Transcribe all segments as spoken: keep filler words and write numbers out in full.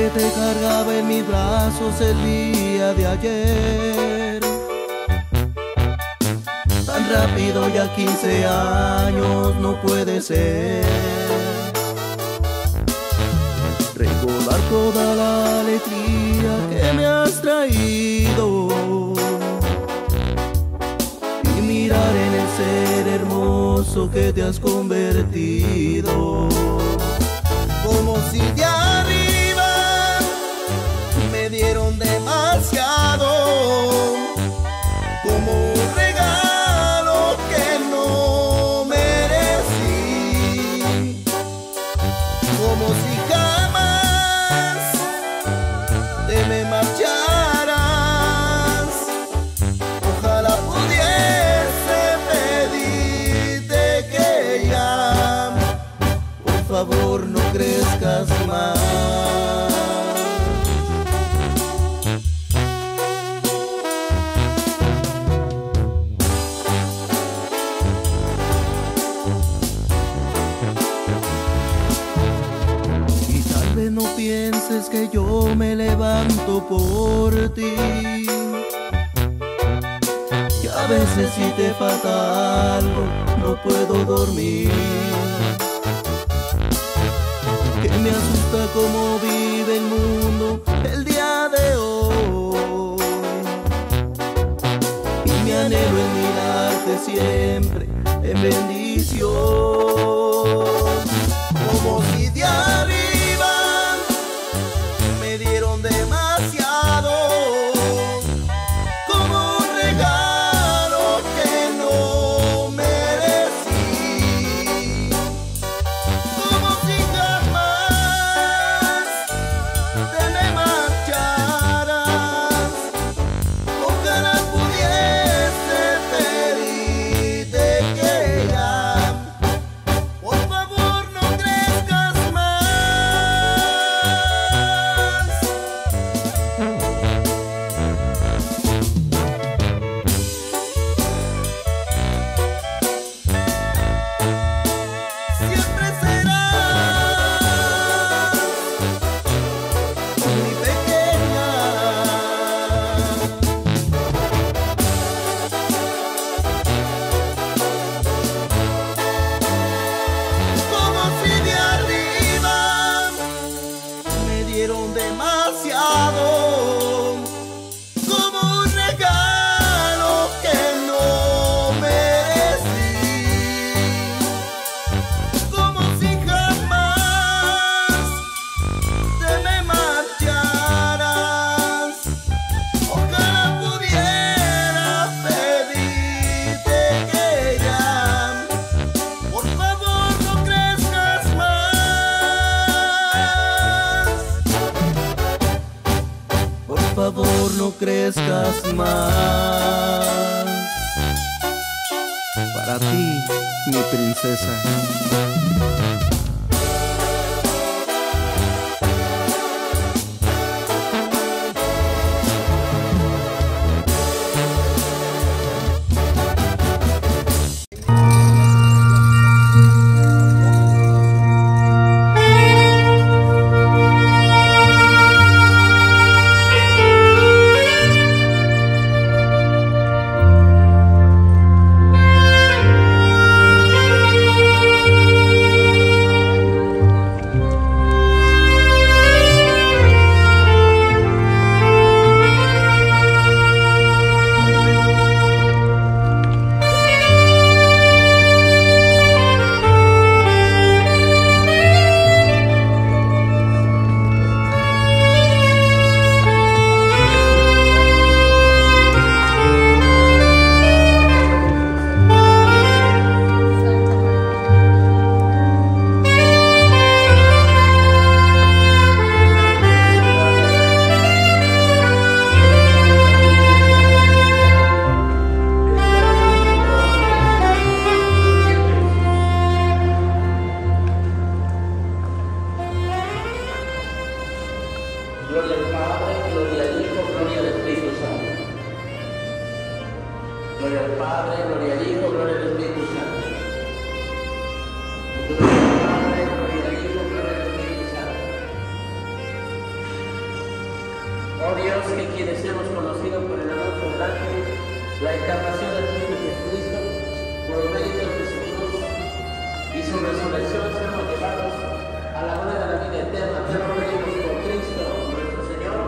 que te cargaba en mis brazos el día de ayer. Tan rápido, ya quince años no puede ser. Recordar toda la alegría que me has traído y mirar en el ser hermoso que te has convertido. Como si de arriba me dieron demasiado, como un regalo que no merecí, como si jamás te me marcharas. Ojalá pudiese pedirte que ya, por favor, no crezcas más. Y tal vez no pienses que yo me levanto por ti, que a veces si te falta algo no puedo dormir, que me asusta cómo vive el mundo el día de hoy, y mi anhelo es mirarte siempre en bendición. Como si de arriba me dieron demasiado, como un regalo que no merecí, como si jamás te me marcharas. Ojalá pudiese pedirte que ya, por favor, no crezcas más. Siempre serás mi pequeña, como si de arriba me dieron demasiado, como un regalo que no merecí, como si jamás te me marcharas. Ojalá pudiera pedirte que ya, por favor, no crezcas más. Por favor, no crezcas más. Para ti, mi princesa. Gloria al Padre, gloria al Hijo, gloria al Espíritu Santo. Gloria al Padre, gloria al Hijo, gloria al Espíritu Santo. Gloria al Padre, gloria al Hijo, gloria al Espíritu Santo. Oh Dios, que quienes hemos conocido por el anuncio del ángel la encarnación de tu Hijo Jesucristo, por los méritos de su cruz y su resurrección, seamos llevados a la gloria de la vida eterna. Te lo pedimos por Cristo nuestro Señor.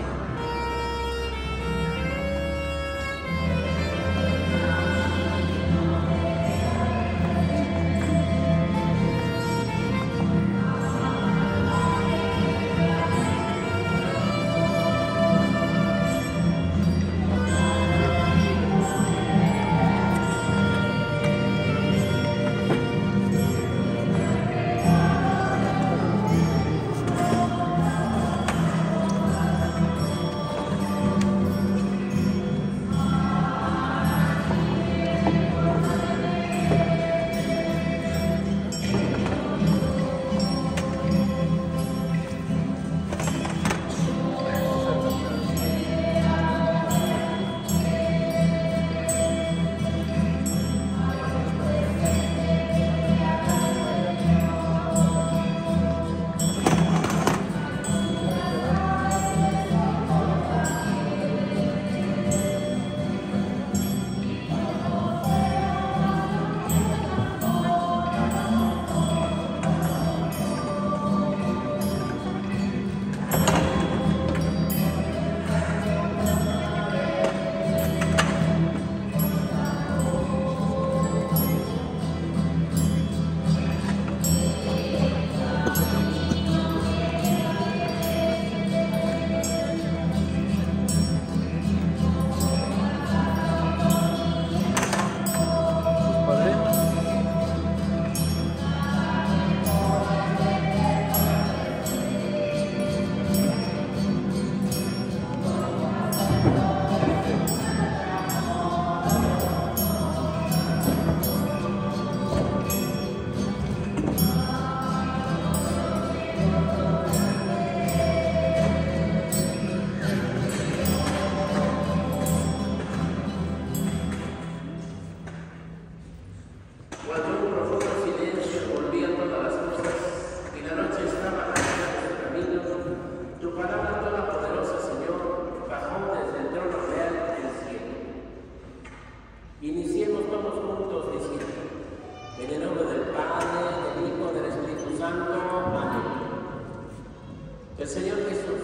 El Señor Jesús,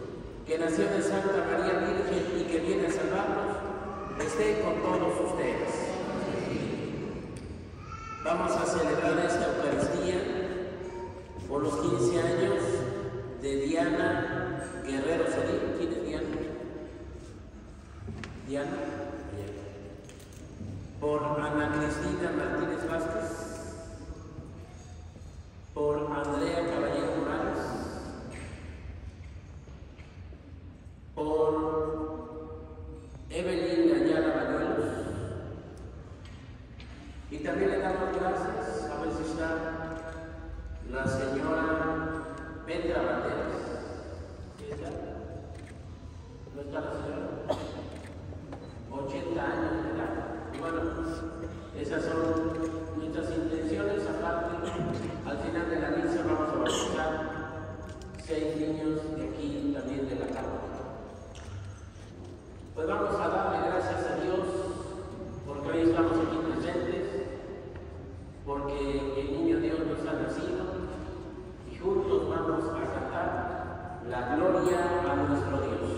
que nació de Santa María Virgen y que viene a salvarnos, esté con todos ustedes. Vamos a celebrar esta Eucaristía por los quince años de Diana Guerrero Solís. ¿Quién es Diana? Diana. Por Ana Cristina Martínez Vázquez. Por Andrea Caballero Morales. Por Evelyn Ayala Bañuelos. Y también le damos gracias, a ver si está la señora Petra Banderas. ¿Qué está? ¿No está la señora? ochenta años de edad. Y bueno, esas son nuestras intenciones. Aparte, al final de la misa vamos a bautizar seis niños de aquí también de la Cámara. Pues vamos a darle gracias a Dios porque hoy estamos aquí presentes, porque el niño Dios nos ha nacido y juntos vamos a cantar la gloria a nuestro Dios.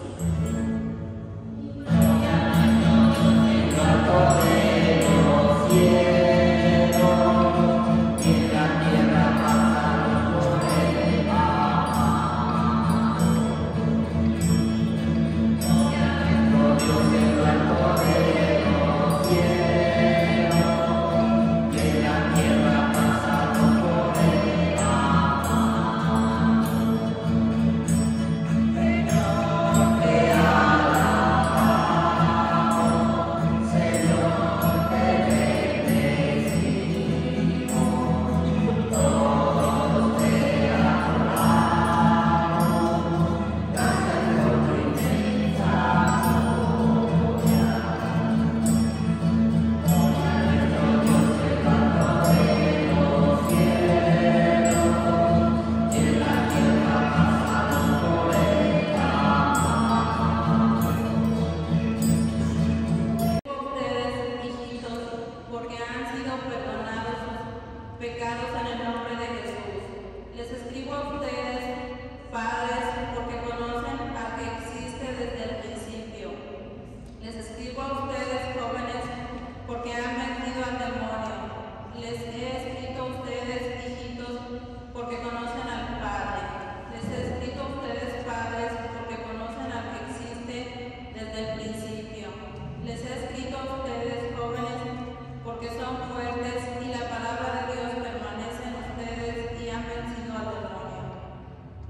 Dios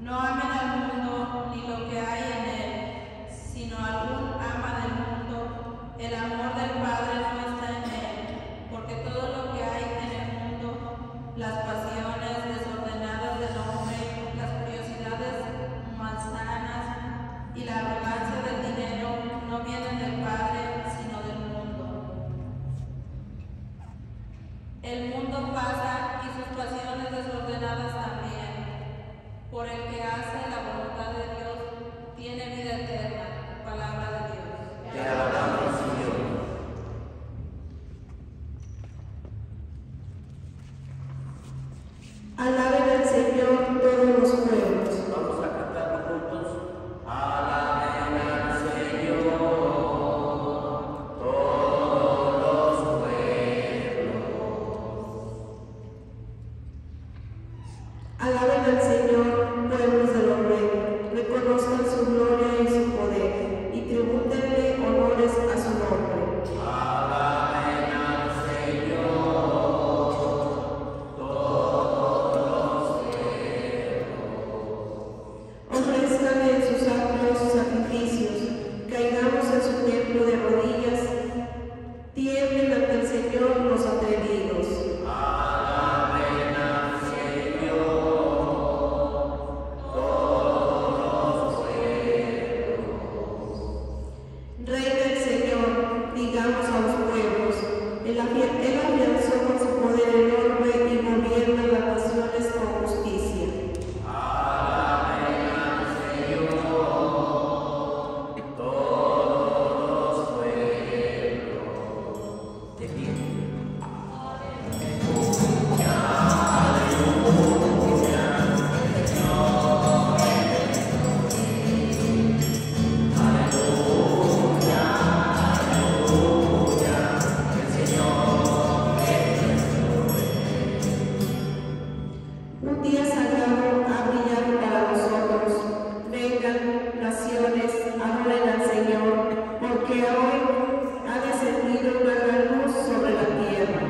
No amen al mundo ni lo que hay en él, sino algún ama del mundo, el amor del Padre no está en él, porque todo lo que hay en el mundo, las pasiones desordenadas del hombre, las curiosidades malsanas y la arrogancia del dinero no vienen del Padre, sino del mundo. El mundo pasa y sus pasiones desordenadas también. Por el que hace la voluntad de Dios tiene vida eterna. Palabra de Dios. Te alabamos, Señor. Alaben al Señor todos los pueblos. Vamos a cantar juntos. Alaben al Señor todos los pueblos. Alaben al Señor pueblos del orbe. Reconozcan su gloria y su poder, y tribútenle honores a su nombre. Alaben al Señor todos los pueblos. Ofrezcanle en sus atrios sacrificios, caigamos en su templo de rodillas, tiemblen ante el Señor los atrevidos. Alaben al Señor todos los pueblos. Reina el Señor, digamos a los pueblos, Él afi- Él afianzó con su poder enorme y gobierna las naciones con justicia. Alaben al Señor todos los pueblos. De pie. Un día sagrado ha brillado para nosotros. Vengan, naciones, adoren al Señor, porque hoy ha descendido una gran luz sobre la tierra.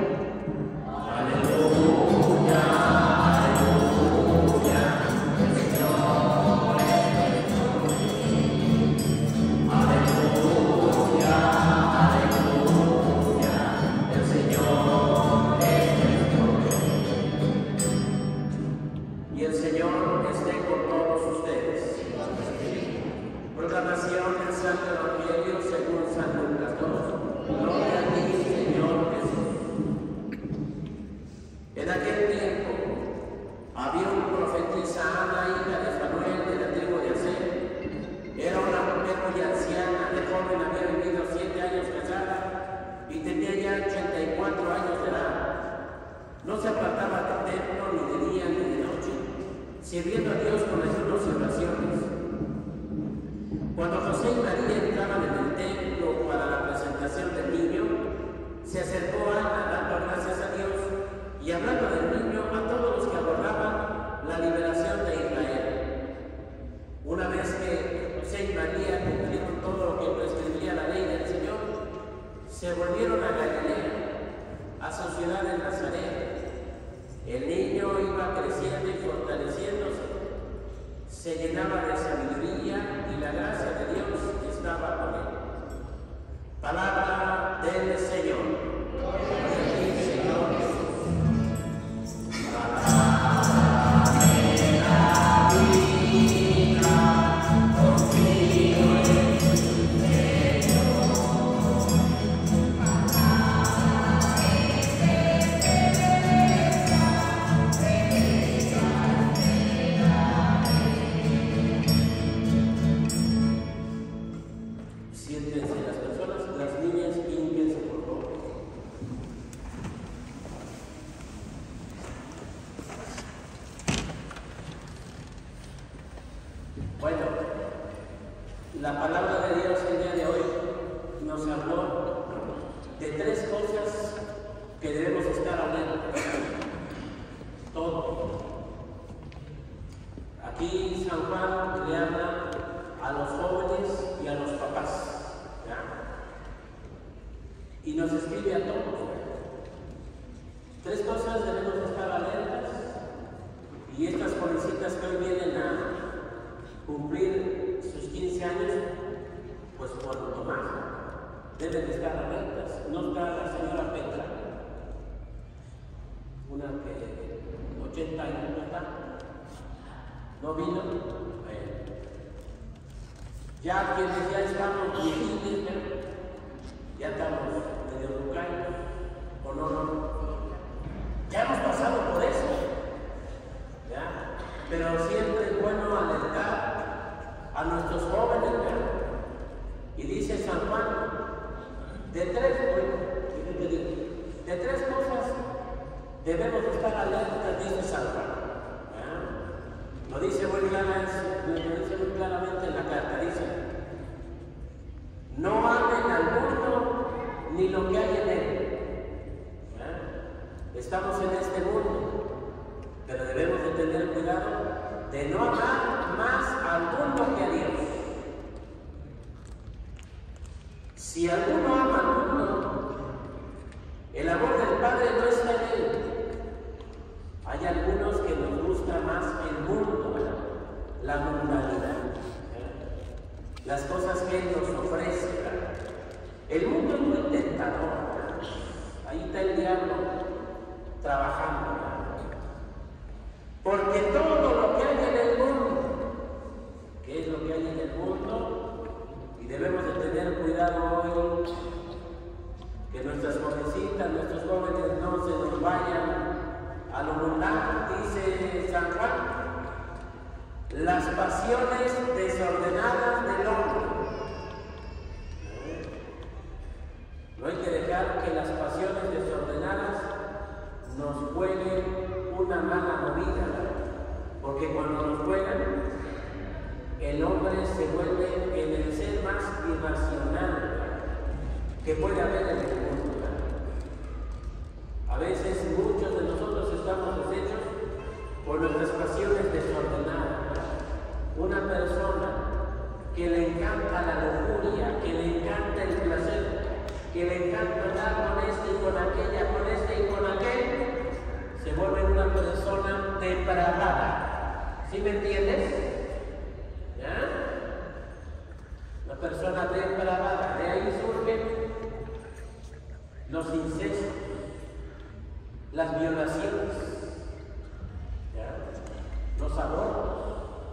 Y el Señor esté con todos ustedes. Proclamación del Santo Evangelio según San Lucas dos. Gloria a ti, Señor Jesús. En aquel tiempo había una profetisa Ana, hija de Fanuel, de la tribu de Aser. Era una mujer muy anciana, de joven había vivido siete años casada y tenía ya ochenta y cuatro años de edad. No se apartaba del templo ni de día ni de noche, sirviendo a Dios con ayunos y oraciones. Cuando José y María entraban en el templo para la presentación del niño, se acercó Ana dando gracias a Dios y hablando del niño a todos los que aguardaban la liberación de Israel. Una vez que José y María cumplieron todo lo que prescribía la ley del Señor, se volvieron a Galilea, a su ciudad de Nazaret. El niño iba creciendo y fortaleciéndose, se llenaba de sabiduría y la gracia de Dios estaba con él. Palabra del Señor. Gloria a ti, Señor Jesús. Palabra de la vida, confío en ti, Señor. Siéntense las personas, las niñas, límpiense por favor. Bueno, la palabra de Dios el día de hoy nos habló de tres cosas que debemos estar hablando. Todo. Aquí San Juan le habla a los jóvenes y a los papás, ¿ya? Y nos escribe a todos. ¿Ya? Tres cosas debemos estar alertas, y estas jovencitas que hoy vienen a deben estar alertas. No está la señora Petra, una que ochenta años no está, no vino. Bueno, ya quienes ya estamos viejitos, ya estamos medio rucaitos, o no, no, ya hemos pasado por eso, ¿ya? Pero siempre es bueno alertar a nuestros jóvenes, ¿ya? Y dice San Juan, de tres, de tres cosas debemos estar alertas, dice San Juan. ¿Ya? Lo dice muy claramente, lo dice muy claramente en la carta, dice, no amen al mundo ni lo que hay en él. ¿Ya? Estamos en este mundo, pero debemos de tener cuidado de no amar más al mundo que a Dios. Si alguno ama al mundo, el amor del Padre no está en él. Hay algunos que nos gusta más el mundo, ¿verdad? La mundanidad, ¿verdad? Las cosas que Él nos ofrece, ¿verdad? El mundo es muy tentador, ¿verdad? Ahí está el diablo trabajando, ¿verdad? Porque todo lo que hay en el mundo, ¿qué es lo que hay en el mundo? Y debemos de tener cuidado hoy, que nuestras jovencitas, nuestros jóvenes no se nos vayan a lo mundano. Dice San Juan, las pasiones desordenadas del hombre. No hay que dejar que las pasiones desordenadas nos jueguen una mala movida, porque cuando nos juegan, el hombre se vuelve en el ser más irracional que puede haber en el mundo. A veces muchos de nosotros estamos deshechos por nuestras pasiones desordenadas. Una persona que le encanta la lujuria, que le encanta el placer, que le encanta andar con este y con aquella, con este y con aquel, se vuelve una persona depravada. ¿Sí me entiendes? ¿Ya? Una persona depravada. De ahí surgen los incestos, las violaciones, ¿ya? Los abortos,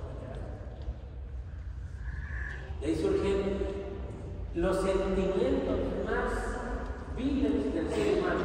¿ya? De ahí surgen los sentimientos más viles del ser humano.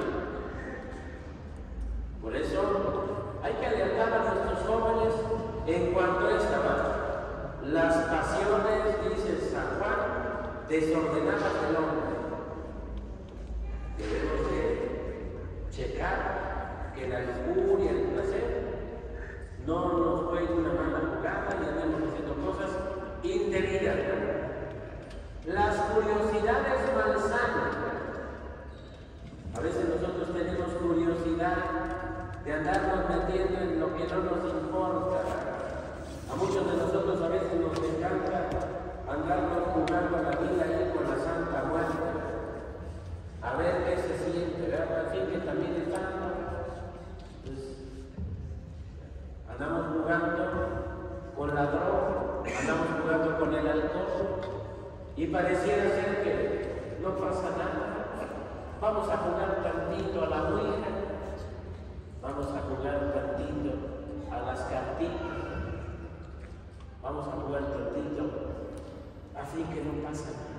Por eso hay que alertar a nuestros jóvenes en cuanto a esta parte. Las pasiones, dice San Juan, desordenadas del hombre. Debemos de checar que la lujuria, el placer, no nos juegue una mala jugada y andemos haciendo cosas indebidas. Las curiosidades malsanas. A veces nosotros tenemos curiosidad de andarnos metiendo en lo que no nos importa. A muchos de nosotros a veces nos encanta andarnos jugando a la vida ahí con la Santa Muerte. A ver qué se siente, ¿verdad? Así que también estamos, pues, andamos jugando con la droga, andamos jugando con el alcohol y pareciera ser que no pasa nada. Vamos a jugar tantito a la Ouija, vamos a jugar tantito a las cartitas, vamos a jugar tantito, así que no pasa nada.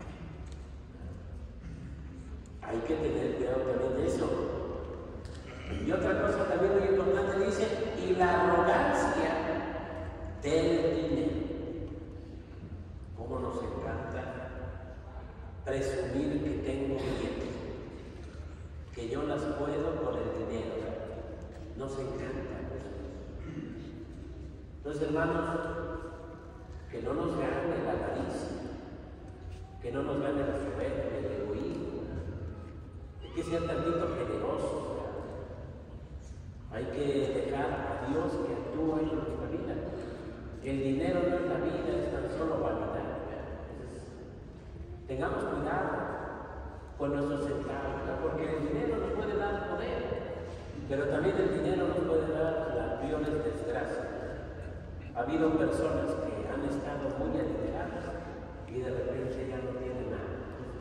Hay que tener cuidado también de eso. Y otra cosa también muy importante dice, y la arrogancia del dinero. ¿Cómo nos encanta presumir que tengo billetes? Que yo las puedo con el dinero. Nos encanta eso. Entonces, hermanos, que no nos gane la avaricia, que no nos gane la soberbia, el egoísmo. Hay que ser tantito generosos. Hay que dejar a Dios que actúe en nuestra vida. El dinero no es la vida, es tan solo vanidad. Entonces, tengamos cuidado con nuestros centavos, ¿no? Porque el dinero nos puede dar poder, pero también el dinero nos puede dar las peores desgracias. Ha habido personas que han estado muy adineradas y de repente ya no tienen nada.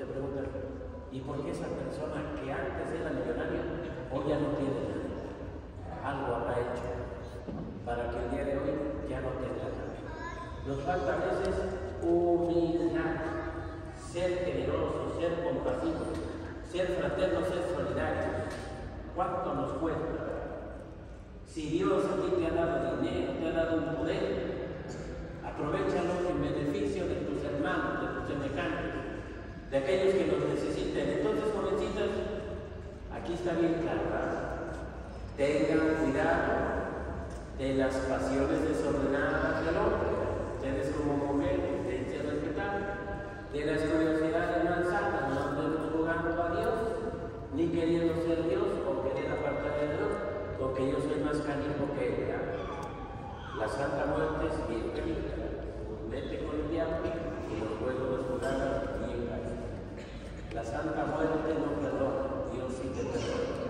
te preguntas, ¿y por qué esa persona que antes era millonaria hoy ya no tiene nada? Algo habrá hecho para que el día de hoy ya no tenga nada. Nos falta a veces humildad, ser generosos, ser compasivos, ser fraternos, ser solidarios. ¿Cuánto nos cuesta? Si Dios a ti te ha dado dinero, te ha dado un poder, aprovéchalo en beneficio de tus hermanos, de tus semejantes, de aquellos que los necesiten. Entonces, jovencitas, aquí está bien claro, ¿verdad? Tengan cuidado de las pasiones desordenadas del hombre. Ustedes como mujeres deben ser respetables. De las curiosidades malsanas, no andemos jugando a Dios, ni queriendo ser Dios o querer apartar de Dios, porque yo soy más canijo que él. La santa muerte es bien canija, mete con el diablo y los juegos de jugada bien canija. La santa muerte no perdona, Dios sí te perdona.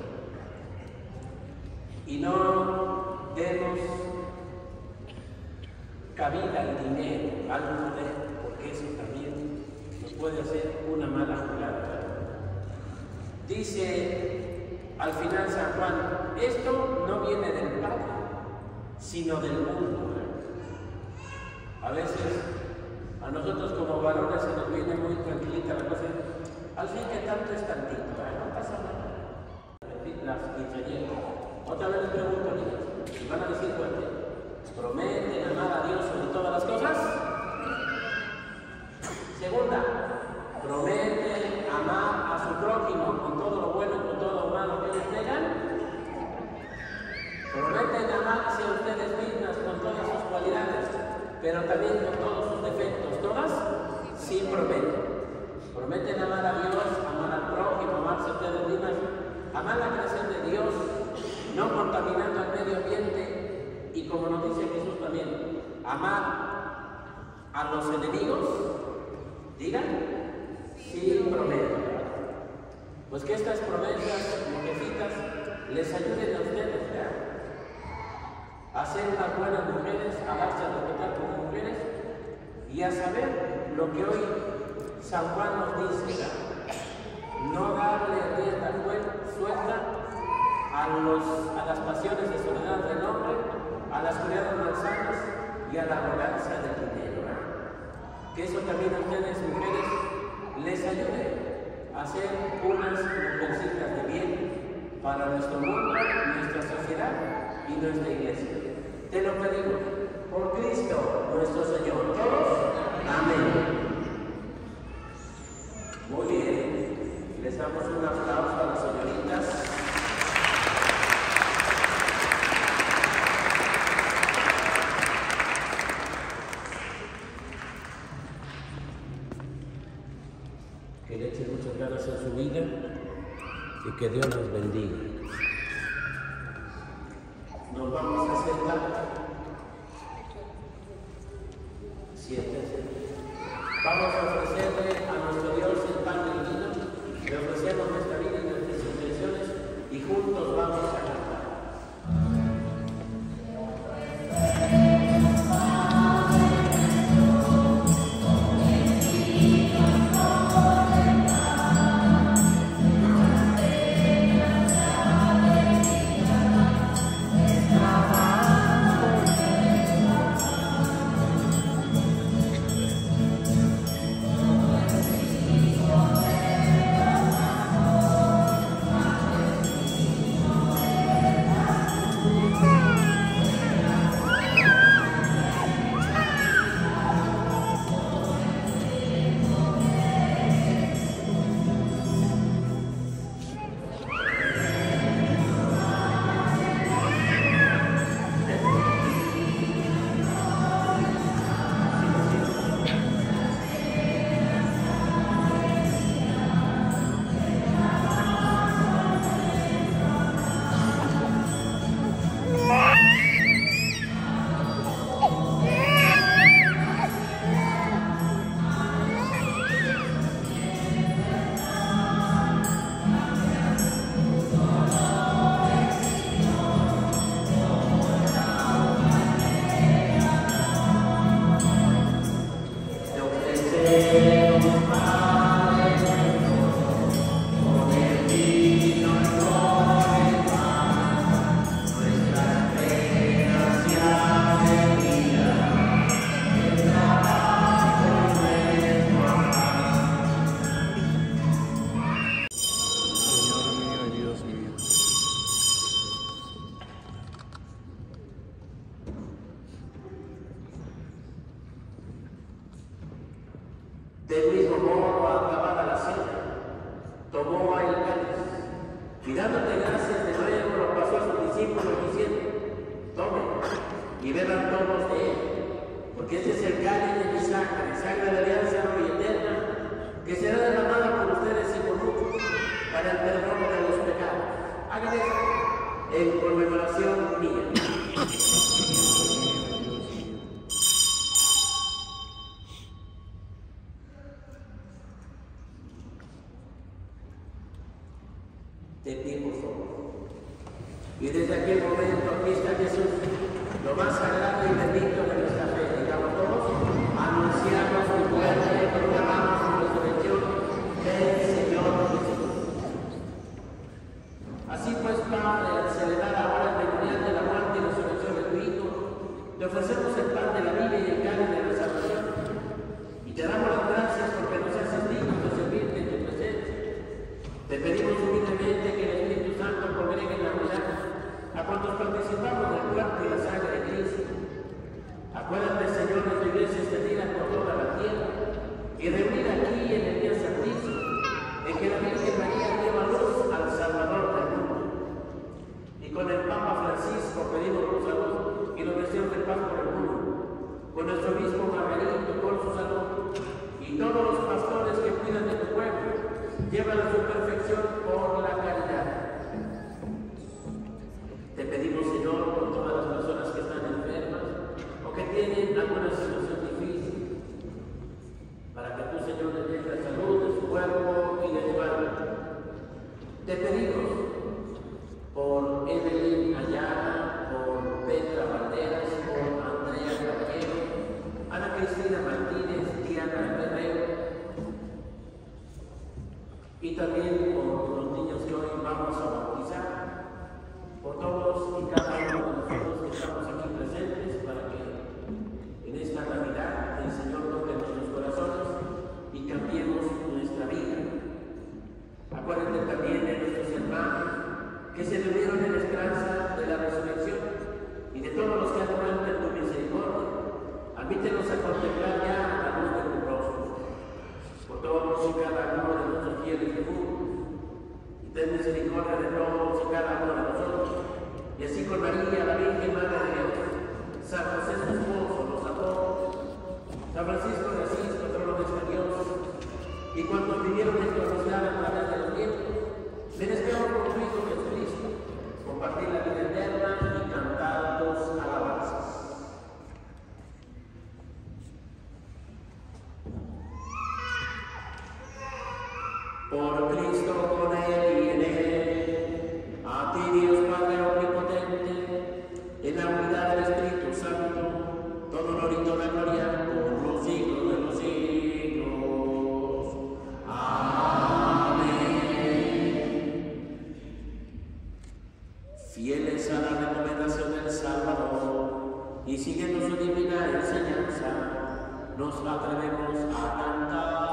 Y no demos cabida al dinero, al poder, porque eso también nos puede hacer una mala jugada. Dice al final San Juan, esto no viene del Padre, sino del mundo. A veces a nosotros como varones se nos viene muy tranquilita la cosa, al fin que tanto es tantito, ¿eh? No pasa nada. Las quinceañeras. Otra vez les pregunto, niñas, y van a decir fuerte, ¿prometen amar a Dios sobre todas las cosas? Segunda, ¿prometen amar a su prójimo con todo lo bueno y con todo lo malo que ellos tengan? ¿Prometen amarse a ustedes mismas con todas sus cualidades, pero también con todos sus defectos? ¿Todas? Sí, prometen. ¿Prometen amar a Dios, amar al prójimo, amarse a ustedes mismas, amar la creación de Dios, no contaminando al medio ambiente y, como nos dice Jesús también, amar a los enemigos? Digan, sí, prometen. Pues que estas promesas, mujercitas, les ayuden a ustedes, ¿verdad? A ser unas buenas mujeres, a darse a respetar como mujeres y a saber lo que hoy San Juan nos dice, no darle rienda suelta a, los, a las pasiones desordenadas del hombre, a las cualidades malsanas y a la arrogancia del dinero. Que eso también a ustedes, mujeres, les ayude a ser unas mujercitas de bien para nuestro mundo, nuestra sociedad y nuestra iglesia. Te lo pedimos por Cristo nuestro Señor. Todos, amén. Muy bien, les damos un aplauso a las señoritas. Que le echen muchas ganas en su vida y que Dios los bendiga. Nos vamos a sentar. Siéntense. Vamos a ofrecerle a nuestro Dios el pan y el vino. Le ofrecemos nuestra vida y nuestras intenciones y juntos vamos a cantar. Thank Del mismo modo, acabada la cena, tomó el cáliz y dándote gracias de nuevo lo pasó a sus discípulos diciendo: tomen y beban todos de él, porque este es el cáliz de mi sangre, sangre de alianza nueva y eterna, que será derramada por ustedes y por muchos para el perdón de los pecados. Hagan esto en conmemoración mía. De pie, por favor. Y desde aquel momento aquí está Jesús, lo más sagrado y bendito de nuestra fe. Digamos todos: anunciamos tu muerte, proclamamos tu resurrección del Señor Jesús. Así pues, Padre, al celebrar ahora el memorial de la muerte y resurrección de tu Hijo, te ofrecemos el pan de la vida y el cáliz de la salvación. Y te damos las gracias porque nos haces dignos de servirte en tu presencia. Te pedimos humildemente que el Espíritu Santo congregue en la unidad a cuantos participamos del cuerpo y la sangre de Cristo. Acuérdate, Señor, de tu iglesia extendida por toda la tierra y reunida aquí en el día santísimo, en que la Virgen María dio a luz al Salvador del mundo. Y con el Papa Francisco pedimos por salud y los deseos de paz por el mundo, con nuestro obispo Margarito por su salud y todos los pastores que cuidan de tu pueblo. Llévala a su perfección por la caridad. Te pedimos, Señor, por todas las personas que están enfermas o que tienen alguna situación difícil, para que tú, Señor, les des la salud de su cuerpo y de su alma. Te pedimos por Evelyn Ayala, por Petra Banderas, por Andrea Caballero, Ana Cristina Martínez, Diana Guerrero, y también por los niños que hoy vamos a bautizar, por todos y cada uno de nosotros que estamos aquí presentes, para que en esta Navidad el Señor toque nuestros corazones y cambiemos nuestra vida. Acuérdate también de nuestros hermanos que se reunieron en la esperanza de la resurrección y de todos los que han muerto en tu misericordia. Admítenos a contemplar ya la luz de tu rostro. Por todos y cada uno de nuestros fieles difuntos, y ten misericordia de todos y cada uno de nosotros, y así con María, la Virgen Madre de Dios, San José su esposo, los apóstoles, San Francisco de Asís, patrono de este Dios, y cuantos vivieron en tu amistad a través de los tiempos, merezcamos por tu Hijo Jesucristo compartir la vida eterna y cantar tus alabanzas. Por Cristo, con Él y en Él, a ti Dios Padre Omnipotente, en la unidad del Espíritu Santo, todo honor y toda gloria por los siglos de los siglos. Amén. Fieles a la recomendación del Salvador y siguiendo su divina enseñanza, nos atrevemos a cantar.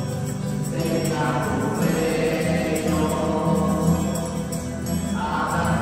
Amén.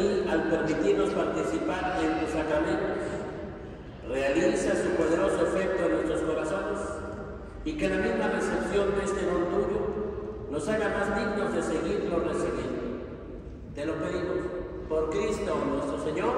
ti al permitirnos participar en tus sacramentos. Realiza su poderoso efecto en nuestros corazones y que la misma recepción de este don tuyo nos haga más dignos de seguirlo recibiendo. Te lo pedimos por Cristo nuestro Señor.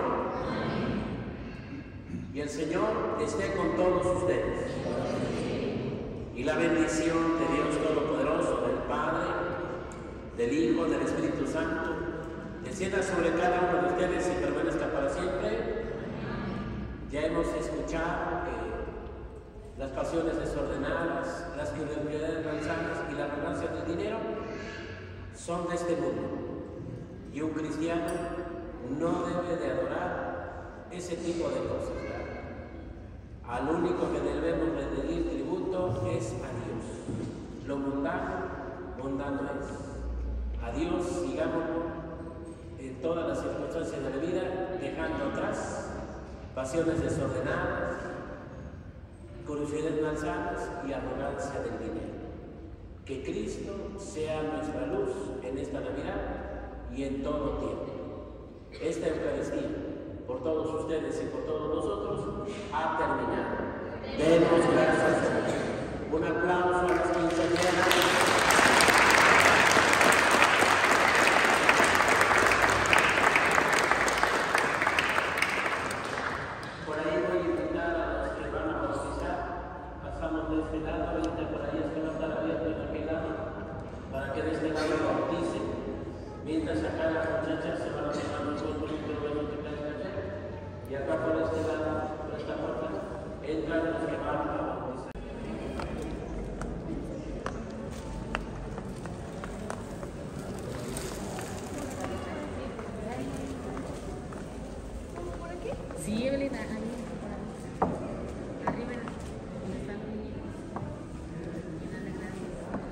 Y el Señor esté con todos ustedes. Y la bendición de Dios Todopoderoso, del Padre, del Hijo, del Espíritu Santo, descienda sobre cada uno de ustedes y permanezca para siempre. Ya hemos escuchado que las pasiones desordenadas, las prioridades malsanas y la arrogancia del dinero son de este mundo. Y un cristiano no debe de adorar ese tipo de cosas, ¿verdad? Al único que debemos rendir tributo es a Dios. Lo mundano, mundano es. A Dios sigámoslo en todas las circunstancias de la vida, dejando atrás pasiones desordenadas, curiosidades malsanas y arrogancia del dinero. Que Cristo sea nuestra luz en esta Navidad y en todo tiempo. Esta Eucaristía, por todos ustedes y por todos nosotros, ha terminado. Demos gracias a Dios. Un aplauso a las quinceañeras. Por ahí voy a invitar a los que van a bautizar. Pasamos de este lado, ahorita por ahí es que va a estar abierto en aquel lado, para que de este lado bauticen. Mientras acá las muchachas se van a tomar un poco de bueno que tengan que hacer. Y acá por este lado, por esta puerta, entran los que van a bautizar. Sí, Evelyn, ahí, por ahí. Arriba, donde están los niños. Y dale gracias.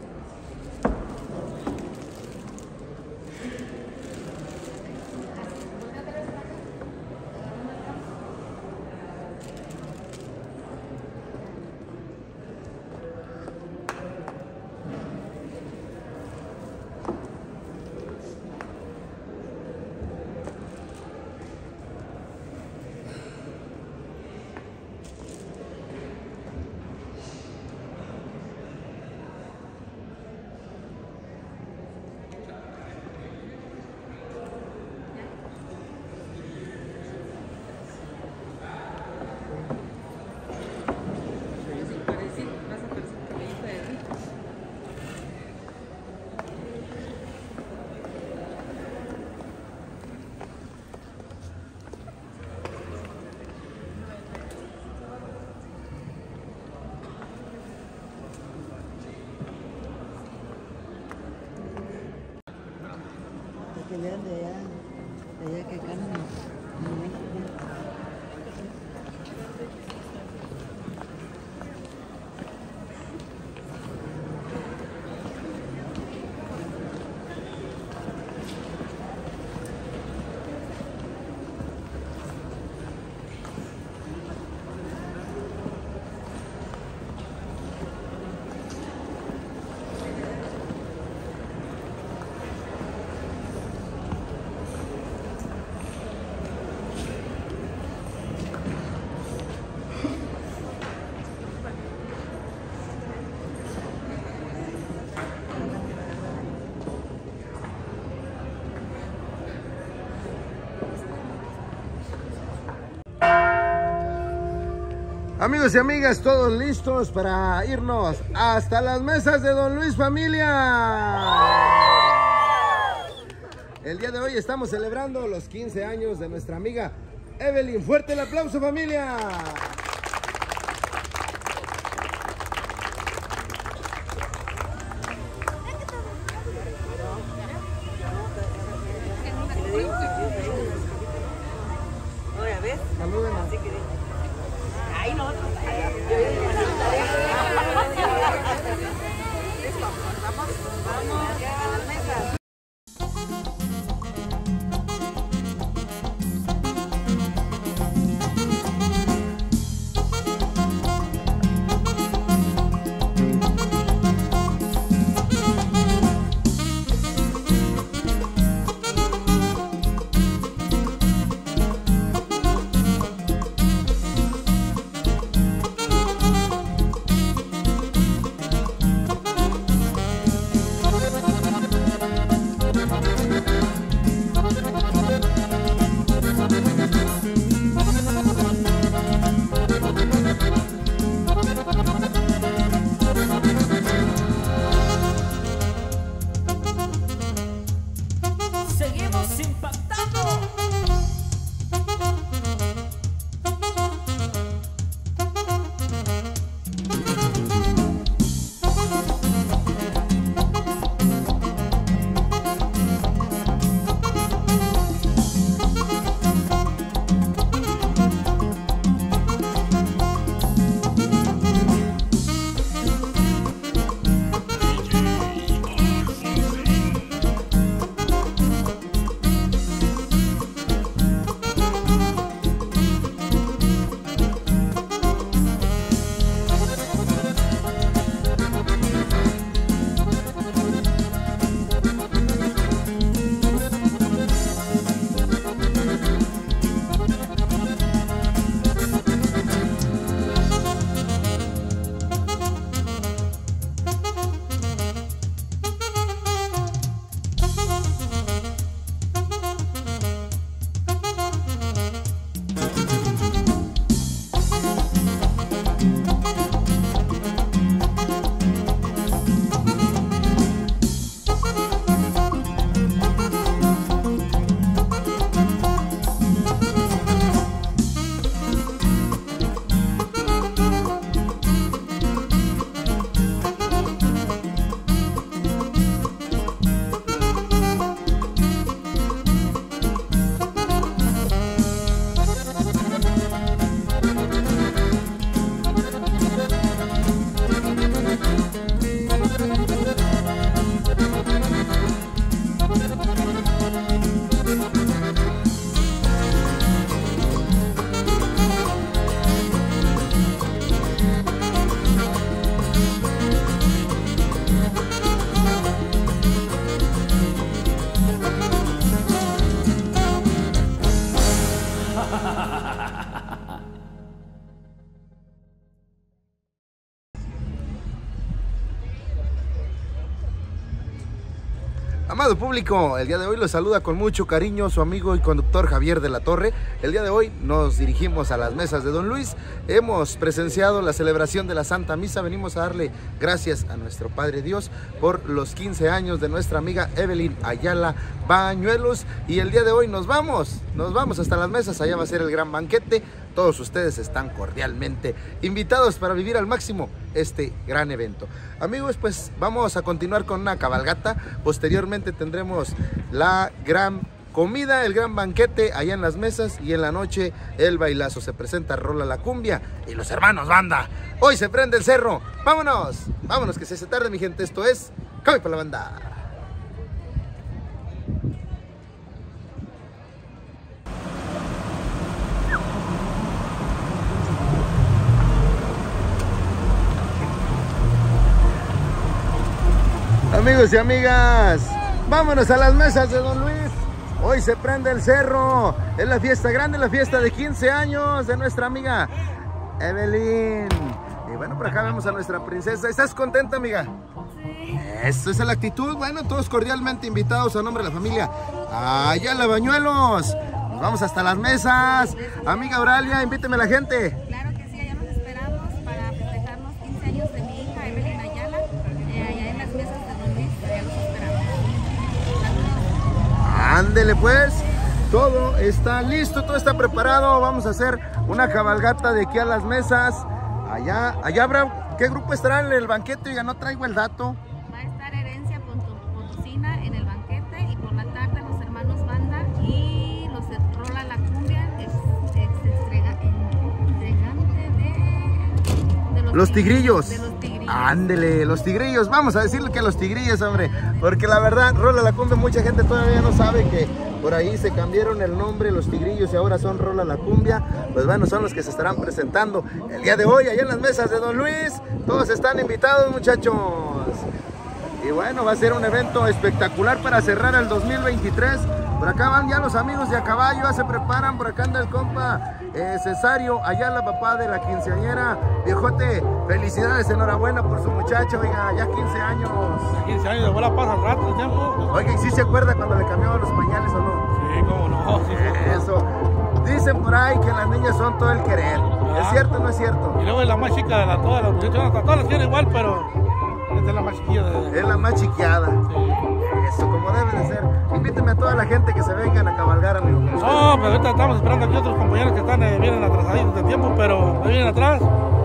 Que vean de allá, de allá que cantan en México. Amigos y amigas, todos listos para irnos hasta las mesas de Don Luis Familia. El día de hoy estamos celebrando los quince años de nuestra amiga Evelyn. Fuerte el aplauso, familia. Ahora ves, Saluden. así que ahí no. Listo, vamos, vamos a las mesas. Amado público, el día de hoy los saluda con mucho cariño su amigo y conductor Javier de la Torre. El día de hoy nos dirigimos a las mesas de Don Luis. Hemos presenciado la celebración de la Santa Misa. Venimos a darle gracias a nuestro Padre Dios por los quince años de nuestra amiga Evelyn Ayala Bañuelos. Y el día de hoy nos vamos, nos vamos hasta las mesas. Allá va a ser el gran banquete. Todos ustedes están cordialmente invitados para vivir al máximo este gran evento. Amigos, pues vamos a continuar con una cabalgata. Posteriormente tendremos la gran comida, el gran banquete allá en las mesas, y en la noche el bailazo. Se presenta Rola la Cumbia y los hermanos Banda. Hoy se prende el cerro. Vámonos, vámonos que se hace tarde, mi gente. Esto es Cabe para la Banda. Amigos y amigas, vámonos a las mesas de Don Luis. Hoy se prende el cerro. Es la fiesta grande, la fiesta de quince años de nuestra amiga Evelyn. Y bueno, por acá vemos a nuestra princesa. ¿Estás contenta, amiga? Sí. Eso es la actitud. Bueno, todos cordialmente invitados a nombre de la familia Ayala Bañuelos. Nos vamos hasta las mesas. Amiga Auralia, invíteme a la gente. Claro que sí, allá nos esperamos para festejar los quince años de mi hija Evelyn Ayala. Eh, allá en las mesas de Don Luis, allá los esperamos. Ándele pues, todo está listo, todo está preparado. Vamos a hacer una cabalgata de aquí a las mesas. Allá, allá habrá, ¿qué grupo estará en el banquete? Oiga, no traigo el dato. Va a estar Herencia Potosina en el banquete, y por la tarde los hermanos Banda y los de Rola la Cumbia, ex, ex entrega, entregante de, de los, los tigrillos. De los tigrillos. Ándele, los tigrillos. Vamos a decirle que los tigrillos, hombre, porque la verdad, Rola la Cumbia, mucha gente todavía no sabe que por ahí se cambiaron el nombre, los tigrillos, y ahora son Rola la Cumbia. Pues bueno, son los que se estarán presentando el día de hoy allá en las mesas de Don Luis. Todos están invitados, muchachos. Y bueno, va a ser un evento espectacular para cerrar el dos mil veintitrés. Por acá van ya los amigos de a caballo, ya se preparan. Por acá anda el compa eh, Cesario Ayala, papá de la quinceañera. Viejote, felicidades, enhorabuena por su muchacho, oiga, ya quince años. quince años de bola pasa el rato el tiempo. Oiga, ¿y sí se acuerda cuando le cambiaban los pañales o no? Sí, cómo no. Sí, sí. Eso. Dicen por ahí que las niñas son todo el querer. Ah. ¿Es cierto o no es cierto? Y luego es la más chica de la, todas las muchachas. Todas las quieren igual, pero esta es la más chiquilla. De... Es la más chiqueada. Sí. Eso, como debe de ser. Invíteme a toda la gente que se vengan a cabalgar, amigo. No, pero ahorita estamos esperando aquí otros compañeros que están, eh, vienen atrasaditos de tiempo, pero vienen atrás.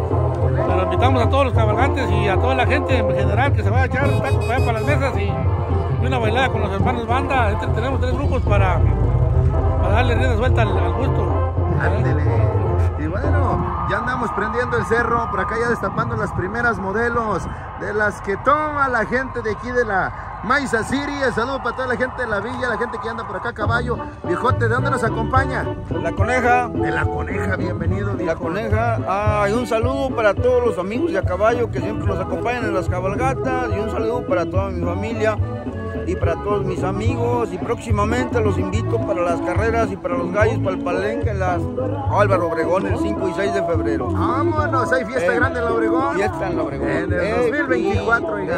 Pero invitamos a todos los cabalgantes y a toda la gente en general que se vaya a echar un taco para allá para las mesas y, y una bailada con los hermanos Banda. Este, tenemos tres grupos para, para darle rienda suelta al, al gusto. Ándele. Y bueno, ya andamos prendiendo el cerro, por acá ya destapando las primeras modelos de las que toma la gente de aquí de la Maiza City. El saludo para toda la gente de la villa, la gente que anda por acá a caballo. Viejote, ¿de dónde nos acompaña? La Coneja. De la Coneja, bienvenido, viejo. La Coneja. Ah, y un saludo para todos los amigos de a caballo que siempre nos acompañan en las cabalgatas, y un saludo para toda mi familia y para todos mis amigos, y próximamente los invito para las carreras y para los gallos, para el palenque en las Álvaro Obregón el cinco y seis de febrero. Vámonos, hay fiesta eh, grande en la Obregón. Fiesta en la Obregón. En el dos mil veinticuatro, oiga.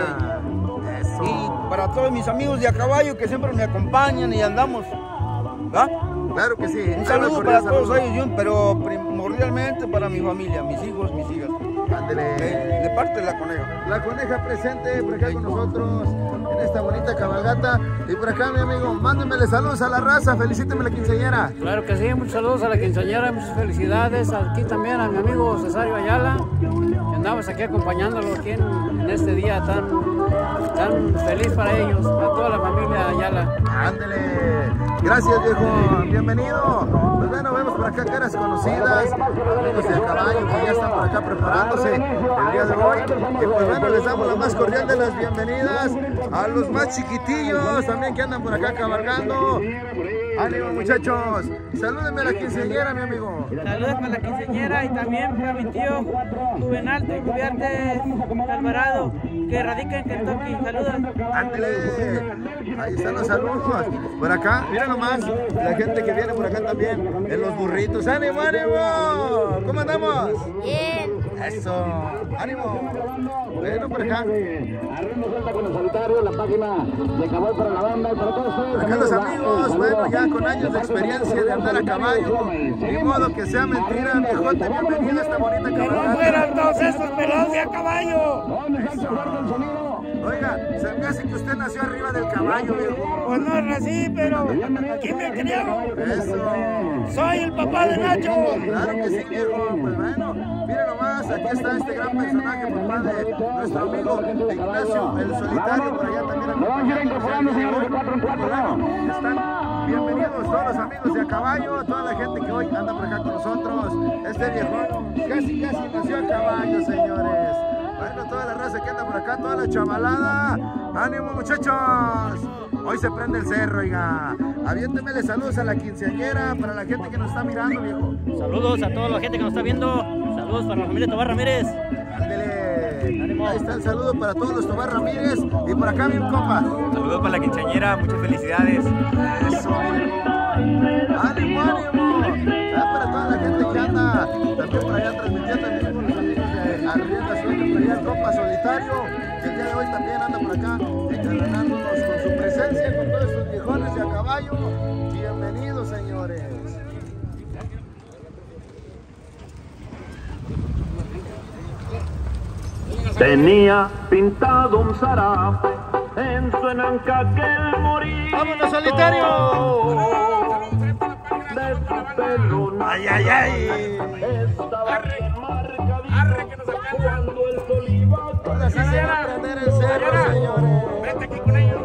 Eh, Eso. Y para todos mis amigos de a caballo que siempre me acompañan y andamos. ¿Va? Claro que sí. Un saludo para todos ellos, pero primordialmente para mi familia, mis hijos, mis hijas. Ándele. De, de parte de la Coneja. La Coneja presente por acá con nosotros en esta bonita cabalgata. Y por acá, mi amigo, mándenmele saludos a la raza, felicíteme a la quinceañera. Claro que sí, muchos saludos a la quinceañera, muchas felicidades. Aquí también a mi amigo Cesario Ayala, que andamos aquí acompañándolo aquí en, en este día tan, tan feliz para ellos, para toda la familia Ayala. Ándele. Gracias, viejo. Bienvenido. Pues bueno, vemos por acá caras conocidas, amigos de caballo que ya están por acá preparándose el día de hoy. Y pues bueno, les damos la más cordial de las bienvenidas a los más chiquitillos también que andan por acá cabalgando. Ánimo, muchachos. Salúdenme a la quinceañera, mi amigo. Saludos para la quinceañera y también para mi tío Juvenal Cubiarte Alvarado, que radica en Kentucky. Saludos. Ándale. Ahí están los saludos. Por acá, mira nomás, la gente que viene por acá también, en los burritos. ¡Ánimo, ánimo! ¿Cómo andamos? Bien. Eso, ánimo. Bueno, por acá. Arriba suelta con el solitario, la página de caballo para la banda y para todos ustedes. Acá los amigos, bueno, ya con años de experiencia de andar a caballo. Ni modo que sea mentira, viejote, bienvenido a esta bonita cabalgata. ¡Fueran todos estos pelados de a caballo! Oiga, se me hace que usted nació arriba del caballo, viejo. Pues no nací, pero aquí me criaron. Eso. Soy el papá de Nacho. Claro que sí, viejo. Pues bueno, miren nomás, aquí está este gran personaje, papá de nuestro amigo Ignacio, el solitario, por allá también. No, quieren incorporando, señores, de cuatro en cuatro. Bueno, están bienvenidos todos los amigos de a caballo, toda la gente que hoy anda por acá con nosotros. Este viejón casi, casi nació a caballo, señores. Bueno, toda la raza que anda por acá, toda la chavalada. ¡Ánimo, muchachos! Hoy se prende el cerro, oiga. Aviéntemele saludos a la quinceañera, para la gente que nos está mirando, viejo. Saludos a toda la gente que nos está viendo. Saludos para la familia Tobar Ramírez. Ándele. ánimo. Ahí está el saludo para todos los Tobar Ramírez. Y por acá, mi compa. Saludos para la quinceañera, muchas felicidades. Eso. ¡Ánimo, ánimo! Ah, para toda la gente que anda también por allá transmitiendo en vivo, los amigos de Arrieta Suerte, por allá el compa solitario, que el día de hoy también anda por acá encarnándonos con su presencia, con todos estos viejones de a caballo. Bienvenidos, señores. Tenía pintado un zarape en su enanca que él moría. ¡Vámonos, solitario! ¡Ay, ay, ay! Arre, arre que nos alcanza. Ahora sí se va a prender el cerro, señores. Vete aquí con ellos.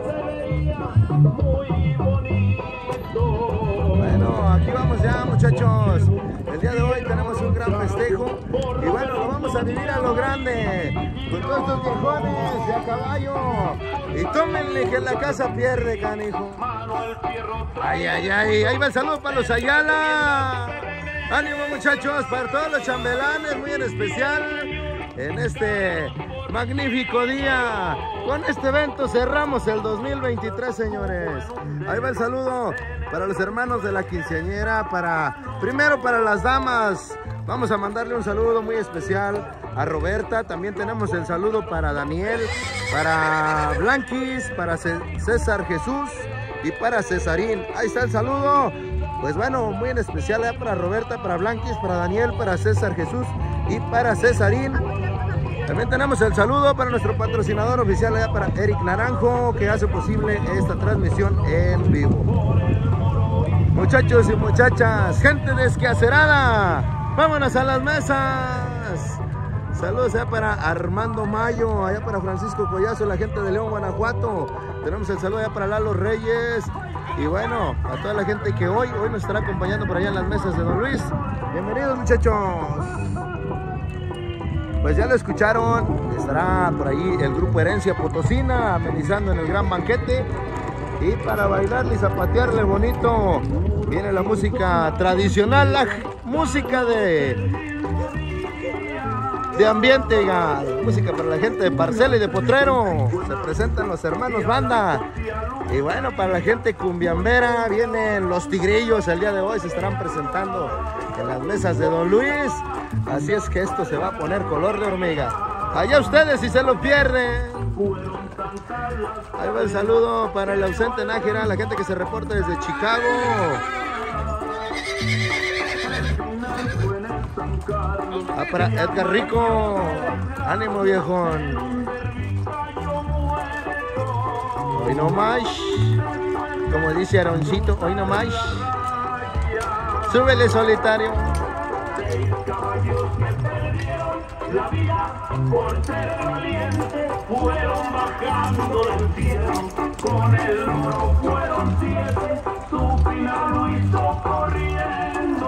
Bueno, aquí vamos ya, muchachos. El día de hoy tenemos un gran festejo. Y bueno, lo vamos a vivir a lo grande. Con todos estos viejones de a caballo. Y tómenle que la casa pierde, canijo. Ay, ay, ay. Ahí va el saludo para los Ayala. Ánimo, muchachos, para todos los chambelanes, muy en especial en este magnífico día. Con este evento cerramos el dos mil veintitrés, señores. Ahí va el saludo para los hermanos de la quinceañera, para primero para las damas. Vamos a mandarle un saludo muy especial a Roberta. También tenemos el saludo para Daniel, para Blanquis, para César Jesús y para Cesarín. Ahí está el saludo. Pues bueno, muy en especial ¿eh? para Roberta, para Blanquis, para Daniel, para César Jesús y para Cesarín. También tenemos el saludo para nuestro patrocinador oficial, ¿eh? para Eric Naranjo, que hace posible esta transmisión en vivo. Muchachos y muchachas, gente desquacerada, vámonos a las mesas. Saludos allá para Armando Mayo, allá para Francisco Collazo, la gente de León, Guanajuato. Tenemos el saludo allá para Lalo Reyes. Y bueno, a toda la gente que hoy, hoy nos estará acompañando por allá en las mesas de Don Luis. Bienvenidos, muchachos. Pues ya lo escucharon, estará por ahí el grupo Herencia Potosina amenizando en el gran banquete. Y para bailarle y zapatearle bonito, viene la música tradicional, la música de... de ambiente, ya. Música para la gente de Parcela y de Potrero. Se presentan los hermanos Banda. Y bueno, para la gente cumbiambera vienen los Tigrillos. El día de hoy se estarán presentando en las mesas de Don Luis. Así es que esto se va a poner color de hormiga. Allá ustedes si se lo pierden. Ahí va el saludo para el ausente Nájera, la gente que se reporta desde Chicago. Ah, para Edgar Rico, ánimo viejón. Hoy no más, como dice Aroncito, hoy no más. Súbele, solitario. La vida por ser valiente fueron bajando del cielo, con el oro fueron siete, su final lo hizo corriendo,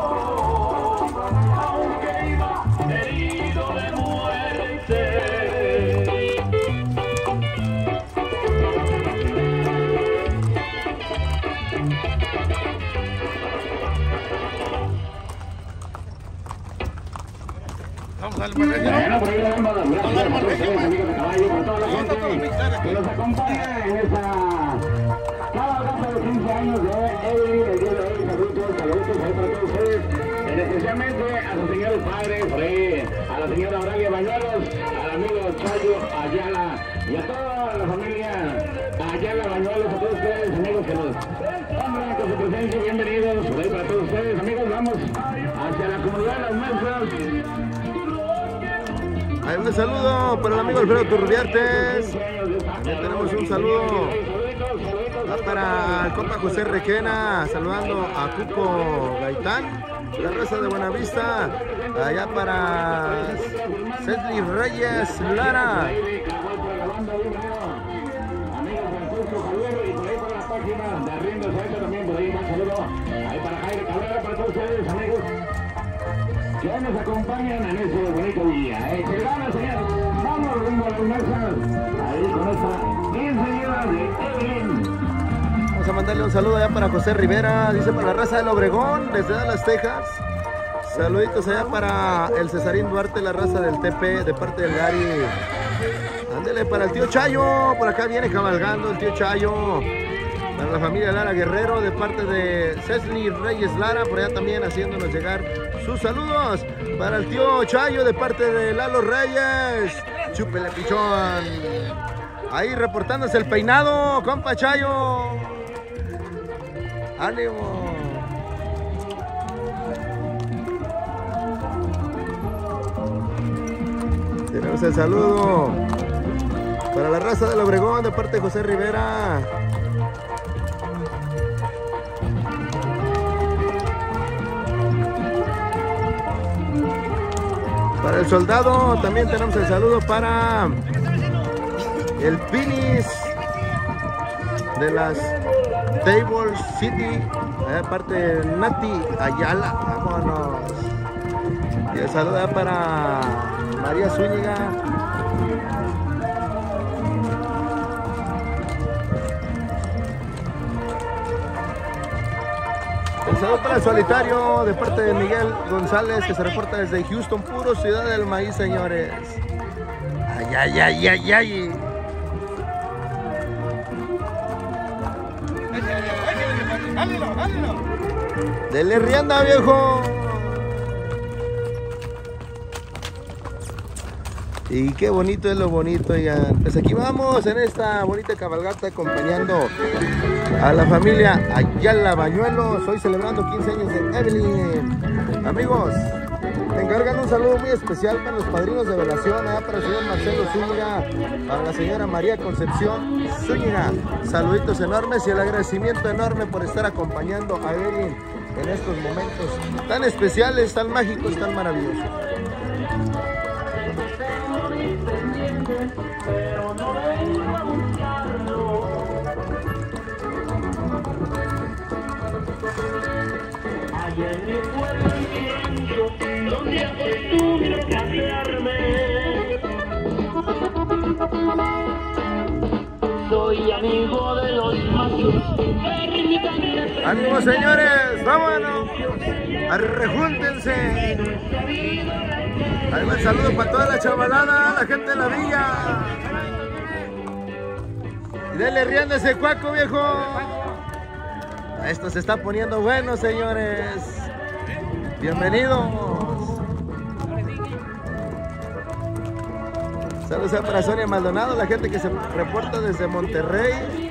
aunque iba herido de muerte. Vamos a darle por regio. Vamos a darle por regio. Que nos acompaña en esa cabalgata de quince años de Evelyn, el día de hoy. Saludos, saludos ahí para todos ustedes, especialmente a sus señores padres, por ahí, a la señora Aurelia Bañuelos, al amigo Chayo Ayala y a toda la familia Ayala Bañuelos, a todos ustedes, amigos que nos honran con su presencia. Bienvenidos por ahí para todos ustedes, amigos. Vamos hacia la comunidad de las mesas. Hay un saludo para el amigo Alfredo Turbiartes. También tenemos un saludo para el compa José Requena, saludando a Cuco Gaitán, la raza de Buenavista. Allá para Cedric Reyes Lara. De Arriendo Suelta también por ahí un saludo. Ahí para Jaime Cabrera, para todos ustedes, amigos que nos acompañan en este bonito día. Eh, que gana, señor. Vamos rumbo a las mesas. Ahí con esta quinceañera de Evelyn. Vamos a mandarle un saludo allá para José Rivera, dice para la raza del Obregón, desde Dallas, Texas. Saluditos allá para el Cesarín Duarte, la raza del T P, de parte del Gary. Ándele para el tío Chayo, por acá viene cabalgando el tío Chayo. Para la familia Lara Guerrero, de parte de Cecily Reyes Lara, por allá también haciéndonos llegar sus saludos. Para el tío Chayo, de parte de Lalo Reyes. Chúpele, pichón. Ahí reportándose el peinado, compa Chayo. ¡Ánimo! Tenemos el saludo para la raza del Obregón, de parte de José Rivera. Para el soldado también tenemos el saludo para el Pinis de las Table City, aparte de Nati Ayala. Vámonos. Y el saludo para María Zúñiga. El saludo para el solitario de parte de Miguel González, que se reporta desde Houston, puro Ciudad del Maíz, señores. Ay, ay, ay, ay, ay. Dele rienda, viejo. Y qué bonito es lo bonito, ya. Pues aquí vamos en esta bonita cabalgata acompañando a la familia Ayala Bañuelos. Hoy celebrando quince años de Evelyn. Amigos, me encargan un saludo muy especial para los padrinos de velación, ¿eh? Para el señor Marcelo Zúñiga, para la señora María Concepción Zúñiga. Saluditos enormes y el agradecimiento enorme por estar acompañando a Evelyn en estos momentos tan especiales, tan mágicos, tan maravillosos. Pero no vengo a buscarlo. Allá en mi pueblo, donde acostumbro pasearme, soy amigo de los machos. ¡Ánimo, señores! ¡Vámonos! ¡Arrejúntense! Ahí va el saludo para toda la chavalada, la gente de la villa. Y dele rienda ese cuaco, viejo. Esto se está poniendo bueno, señores. Bienvenidos. Saludos para Sonia Maldonado, la gente que se reporta desde Monterrey.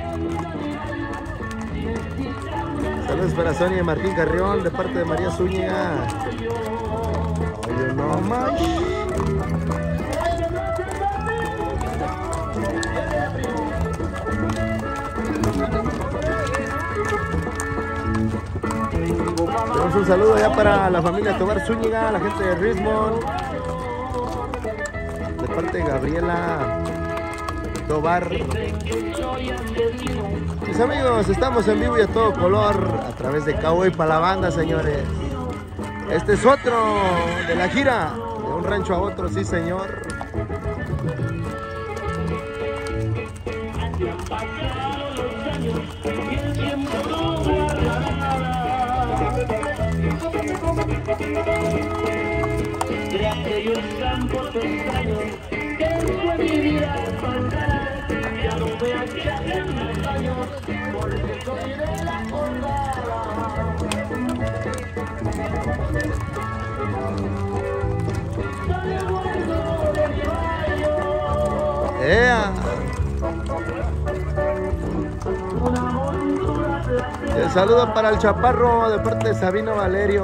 Saludos para Sonia y Martín Carrión, de parte de María Zúñiga. Oye, no más. Tenemos un saludo ya para la familia Tobar Zúñiga, la gente de Richmond, de parte de Gabriela Tobar. Mis amigos, estamos en vivo y a todo color a través de Cowboy para la banda, señores. Este es otro de la gira, de un rancho a otro, sí, señor. De aquellos campos extraños que fue mi vida pasar, ya no me aquejan los años, porque soy de la colada. ¡Ea! El saludo para el Chaparro de parte de Sabino Valerio.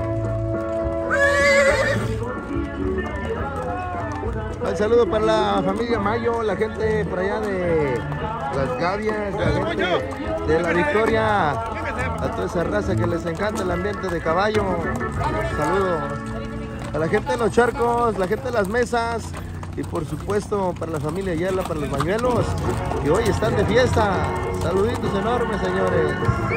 El saludo para la familia Mayo, la gente por allá de Las Gavias, la gente de La Victoria, a toda esa raza que les encanta el ambiente de caballo. Saludos a la gente de Los Charcos, la gente de Las Mesas y por supuesto para la familia Ayala, para los Bañuelos que hoy están de fiesta. Saluditos enormes, señores.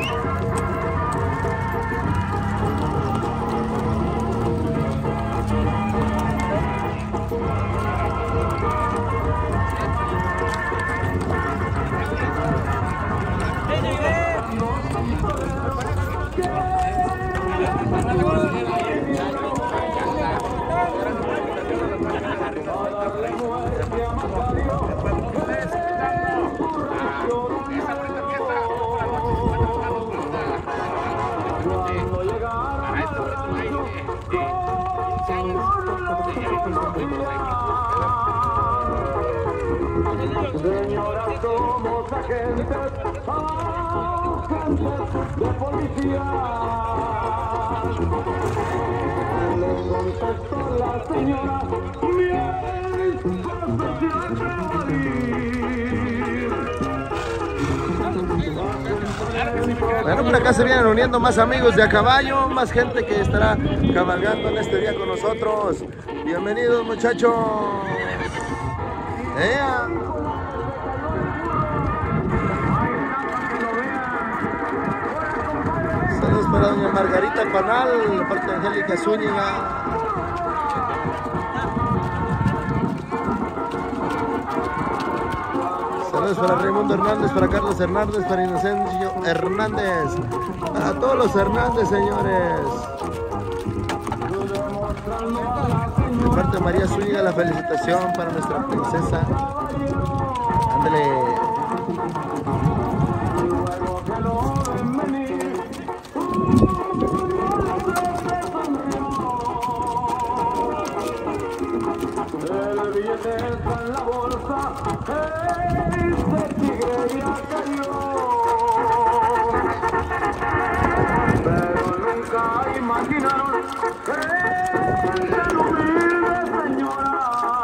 Señora, somos agentes, agentes de policía. Le contestó la señora, bien, Bueno, por acá se vienen uniendo más amigos de a caballo, más gente que estará cabalgando en este día con nosotros. Bienvenidos, muchachos. ¡Ea! Saludos para doña Margarita Panal, de parte de Angélica Zúñiga. Saludos para Raimundo Hernández, para Carlos Hernández, para Inocencio Hernández, para todos los Hernández, señores. De parte de María Zúñiga, la felicitación para nuestra princesa. Ándale. El billete está en la bolsa, ese tigre ya cayó. Pero nunca imaginaron que tan humilde señora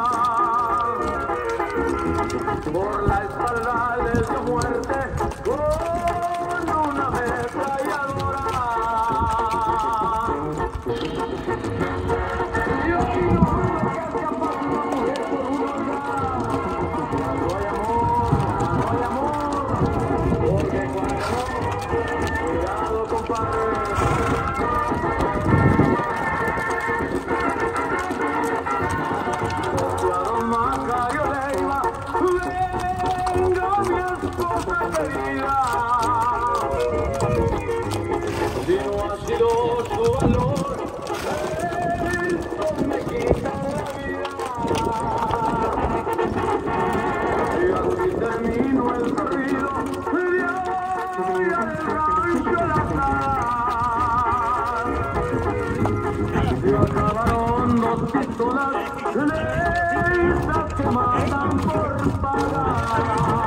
por la espalda les dio muerte con una ametralladora. Si no ha sido su valor, esto me quita la vida. Y así termino el corrido de hoy al rancho La Paz. Y acabaron dos pistolas, esas que matan por pagar.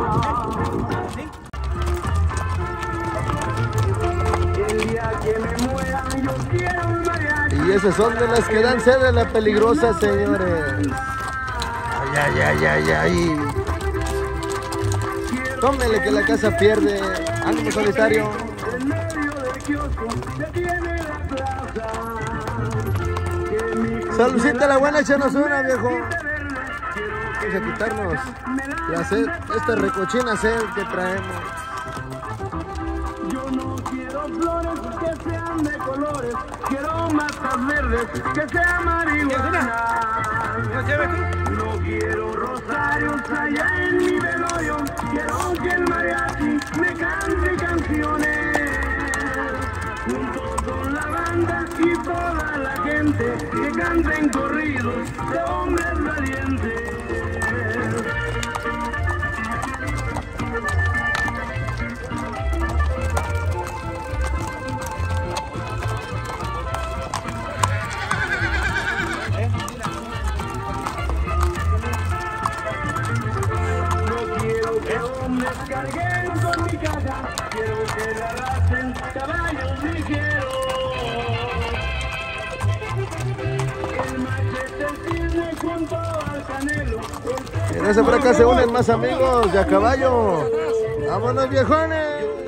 Y esas son de las que dan sed a la peligrosa, señores. Ay, ay, ay, ay, ay. Tómele que la casa pierde. Ánimo, solitario. Saludcita la buena, échanos una, viejo. Vamos a quitarnos la sed, esta recochina sed que traemos. Yo no quiero flores que sean de colores, quiero matas verdes que sean marihuana. No quiero rosarios allá en mi velorio, quiero que el mariachi me cante canciones. Junto con la banda y toda la gente que canten corridos de hombres valientes. Regresa por acá, se unen más amigos de a caballo. ¡Vámonos, viejones!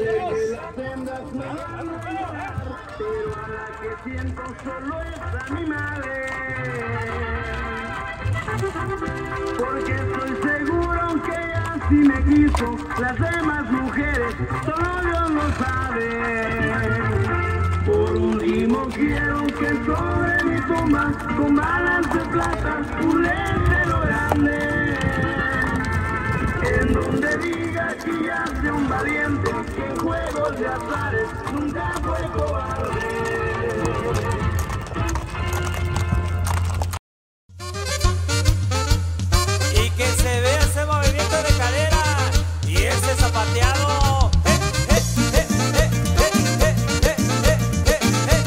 Porque estoy seguro que ella sí me quiso, las demás mujeres, solo Dios lo sabe. Por último quiero que sobre mi tumba, con balas de plata, un letrero grande, en donde diga que ya sea un valiente, que en juegos de azares nunca fue cobarde. Que se vea ese movimiento de cadera y ese zapateado. Eh, eh, eh, eh, eh, eh, eh, eh, eh, eh.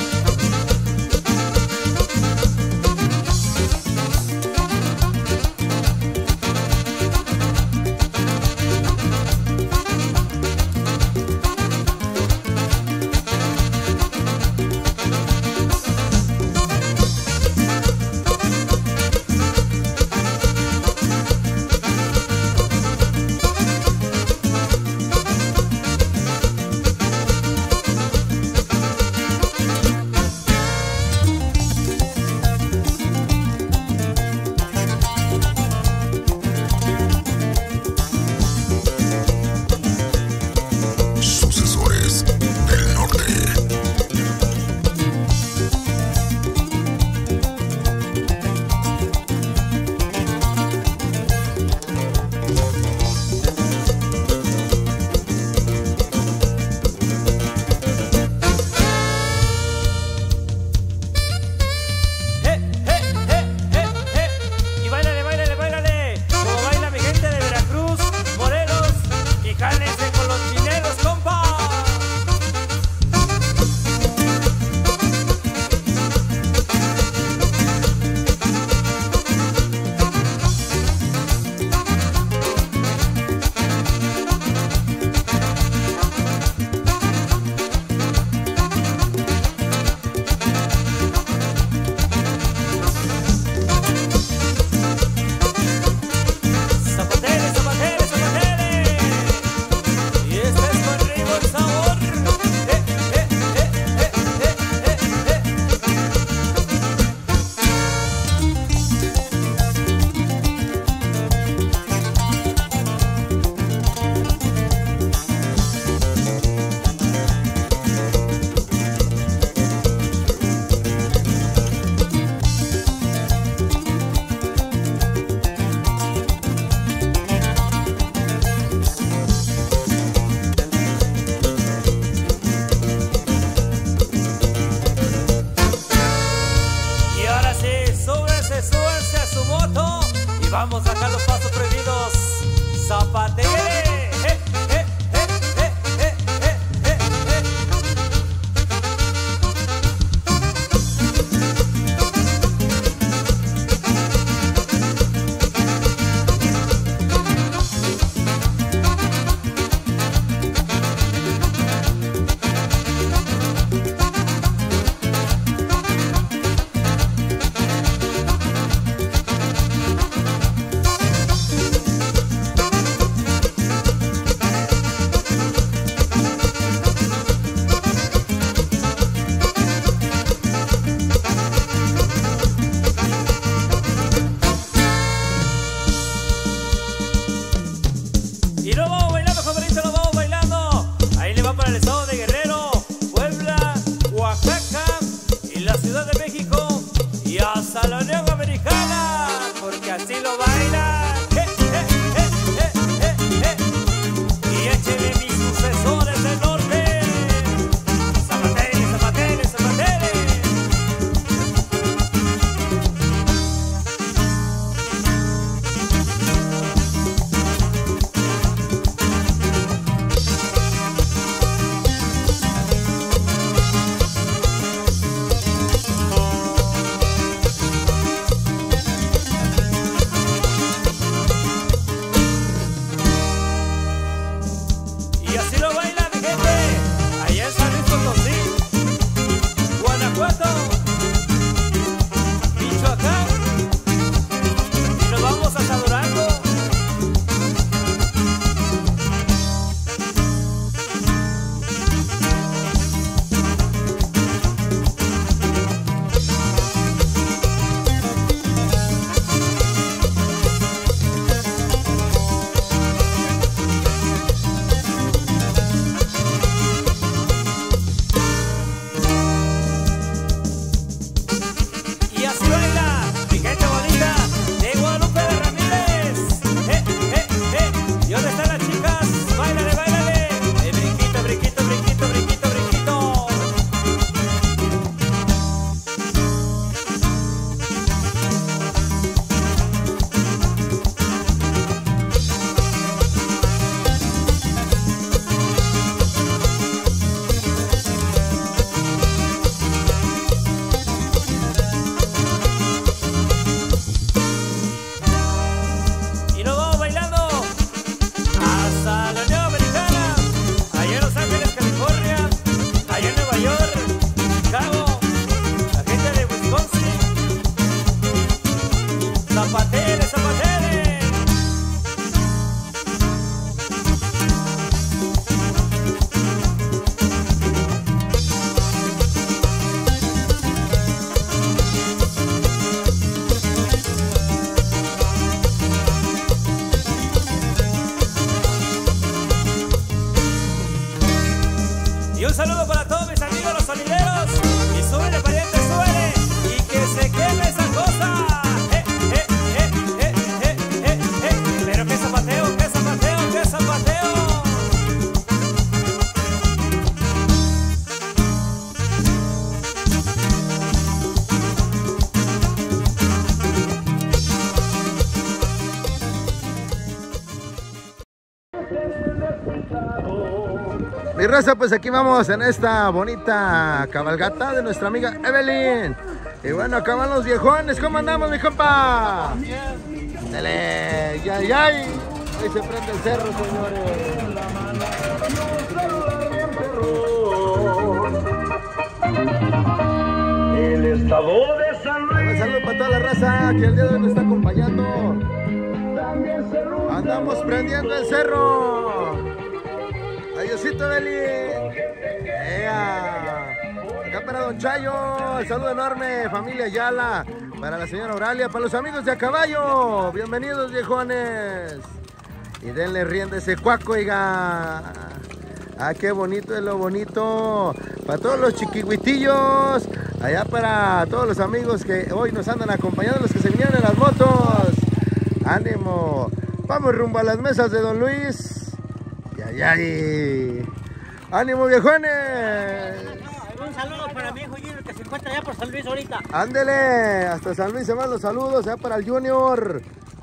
Vamos a sacar los pasos prohibidos. Zapatele. Eh, eh, eh, eh, eh, eh, eh, eh. Y lo vamos bailando, compadrito, lo vamos bailando. Ahí le va para el estado de Guerrero, Puebla, Oaxaca y la Ciudad de México y hasta la Unión Americana, porque así lo bailan. Eh, eh, eh, eh, eh, eh. Y échele mis sucesores del norte. Zapatele, zapatele, zapatele. zapatele, zapatele. Y un saludo para todos mis amigos los sonideros. Y súbele, pariente, súbele. Y que se queme esa cosa. Eh, eh, eh, eh, eh, eh, eh. Pero qué zapateo, qué zapateo, qué zapateo. Mi raza, pues aquí vamos en esta bonita cabalgata de nuestra amiga Evelyn. Y bueno, acá van los viejones. ¿Cómo andamos, mi compa? Dale, ya, ya. Ahí se prende el cerro, señores. El estado de San Luis. Un saludo para toda la raza que el día de hoy nos está acompañando. Andamos prendiendo el cerro. Adiosito, Beli. ¡Ea! Acá para Don Chayo, el saludo enorme, familia Ayala. Para la señora Oralia, para los amigos de a caballo. Bienvenidos, viejones. Y denle rienda ese cuaco, oiga. Ah, qué bonito es lo bonito. Para todos los chiquihuitillos. Allá para todos los amigos que hoy nos andan acompañando, los que se vinieron en las motos. ¡Ánimo! Vamos rumbo a las mesas de Don Luis. Ay, ay. ¡Ánimo, viejones! Un saludo para mi hijo Junior que se encuentra allá por San Luis ahorita. Ándele, hasta San Luis se van los saludos, allá para el Junior.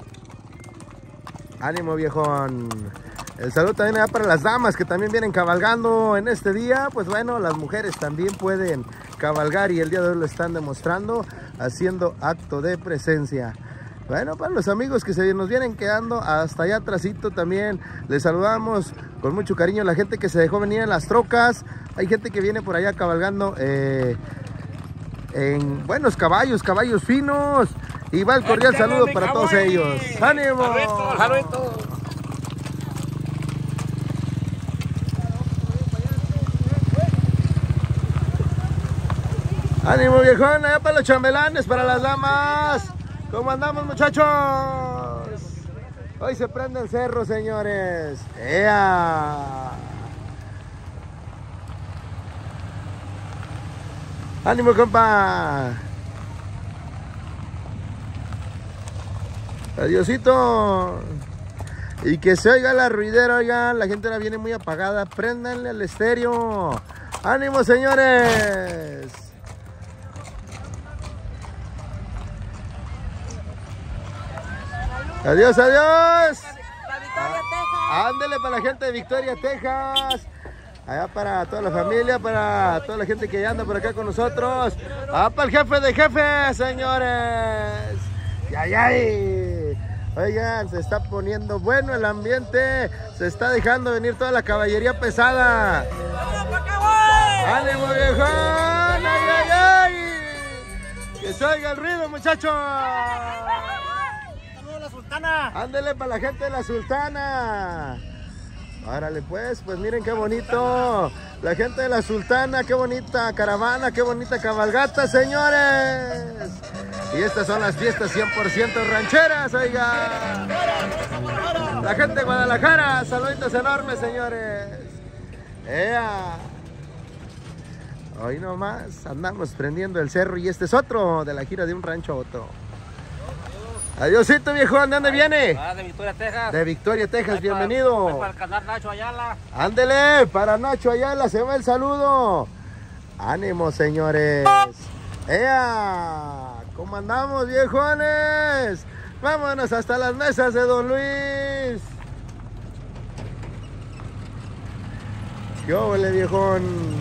¡Ánimo, viejón! El saludo también allá para las damas que también vienen cabalgando en este día. Pues bueno, las mujeres también pueden cabalgar y el día de hoy lo están demostrando, haciendo acto de presencia. Bueno, para los amigos que se nos vienen quedando hasta allá atrásito también, les saludamos con mucho cariño a la gente que se dejó venir en las trocas. Hay gente que viene por allá cabalgando eh, en buenos caballos, caballos finos. Y va el cordial saludo para todos ellos. ¡Ánimo! Saludito. ¡Ánimo, viejón! Allá para los chambelanes, para las damas. ¿Cómo andamos, muchachos? Hoy se prende el cerro, señores. ¡Ea! ¡Ánimo, compa! Adiosito. Y que se oiga la ruidera, oiga. La gente la viene muy apagada. Préndanle el estéreo. ¡Ánimo, señores! Adiós, adiós. Ah, ándele para la gente de Victoria, Texas. Allá para toda la familia, para toda la gente que anda por acá con nosotros. Ah, para el jefe de jefes, señores. ¡Ay, ay! Oigan, se está poniendo bueno el ambiente. Se está dejando venir toda la caballería pesada. ¡Ánimo, viejón! ¡Ay, ay, ay! Que se oiga el ruido, muchachos. Ándele para la gente de la Sultana. Árale pues, pues miren qué bonito. La gente de la Sultana, qué bonita caravana, qué bonita cabalgata, señores. Y estas son las fiestas cien por ciento rancheras, oiga. La gente de Guadalajara, saluditos enormes, señores. ¡Ea! Hoy nomás andamos prendiendo el cerro y este es otro de la gira de un rancho a otro. Adiósito, viejo, ¿de dónde viene? Ah, de Victoria, Texas. De Victoria, Texas, bienvenido. Para, para el canal Nacho Ayala. Ándele, para Nacho Ayala se va el saludo. Ánimo, señores. ¡Ea! ¿Cómo andamos, viejones? Vámonos hasta las mesas de Don Luis. ¿Qué óvole, viejón?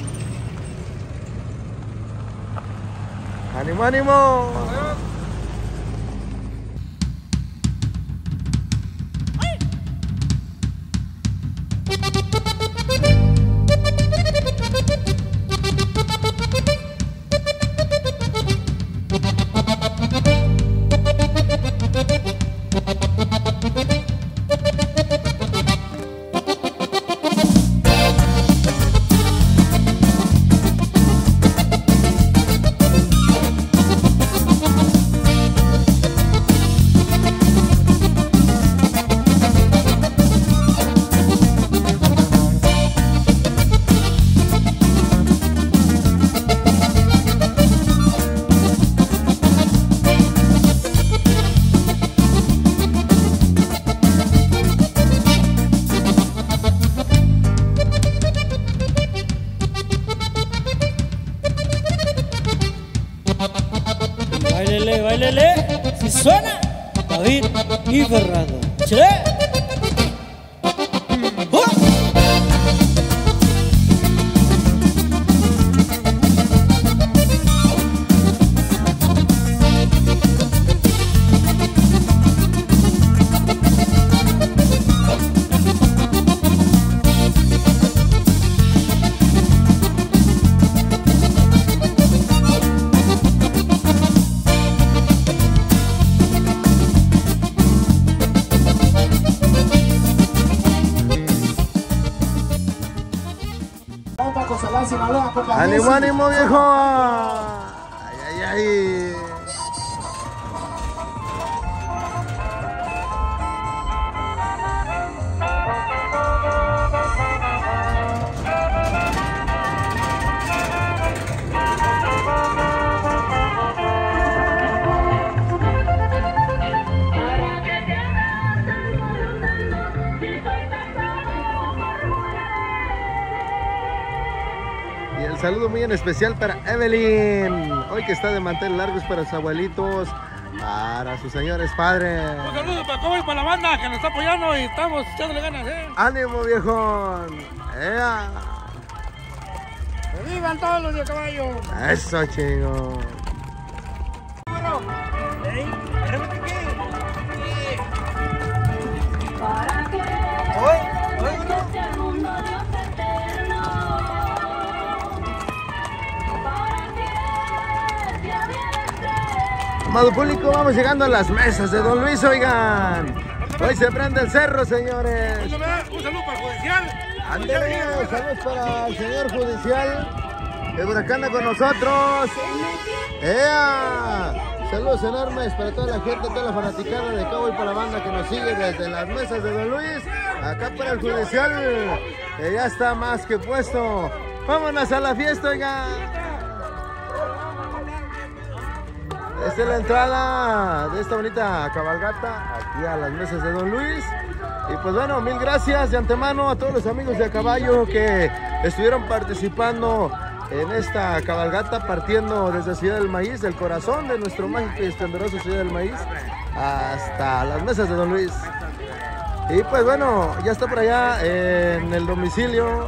¡Ánimo, ánimo! Y suena David y Ferrado. ¡Che! ¡Ánimo, ánimo, viejo! ¡Ay, ay, ay! Saludo muy en especial para Evelyn, hoy que está de mantel largos para sus abuelitos, para sus señores padres. Un saludo para Cobo y para la banda que nos está apoyando y estamos echándole ganas, ¿eh? ¡Ánimo, viejón! ¡Ea! ¡Que vivan todos los de caballo! ¡Eso, chingo! Amado público, vamos llegando a las mesas de Don Luis, oigan. Hoy se prende el cerro, señores. Un saludo para el judicial. Ándale, saludos para el señor judicial. El huracán anda con nosotros. ¡Ea! Saludos enormes para toda la gente, toda la fanaticada de Cabo y para la banda que nos sigue desde las mesas de Don Luis. Acá para el judicial, que ya está más que puesto. Vámonos a la fiesta, oigan. Esta es la entrada de esta bonita cabalgata aquí a las mesas de Don Luis. Y pues bueno, mil gracias de antemano a todos los amigos de a caballo que estuvieron participando en esta cabalgata, partiendo desde Ciudad del Maíz, del corazón de nuestro mágico y esplendoroso Ciudad del Maíz, hasta las mesas de Don Luis. Y pues bueno, ya está por allá en el domicilio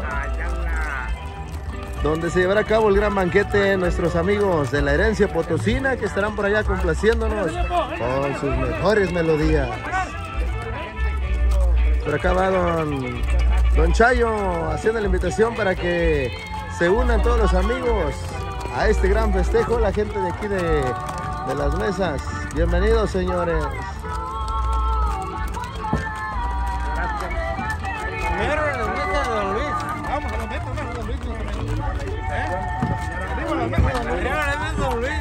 donde se llevará a cabo el gran banquete, nuestros amigos de la herencia potosina que estarán por allá complaciéndonos con sus mejores melodías. Por acá va don, don Chayo haciendo la invitación para que se unan todos los amigos a este gran festejo, la gente de aquí de, de las mesas. Bienvenidos, señores. Primero en las mesas de Don Luis. Vamos a las mesas de Don Luis. Arriba las mesas de Don Luis. Arriba las mesas de Don Luis.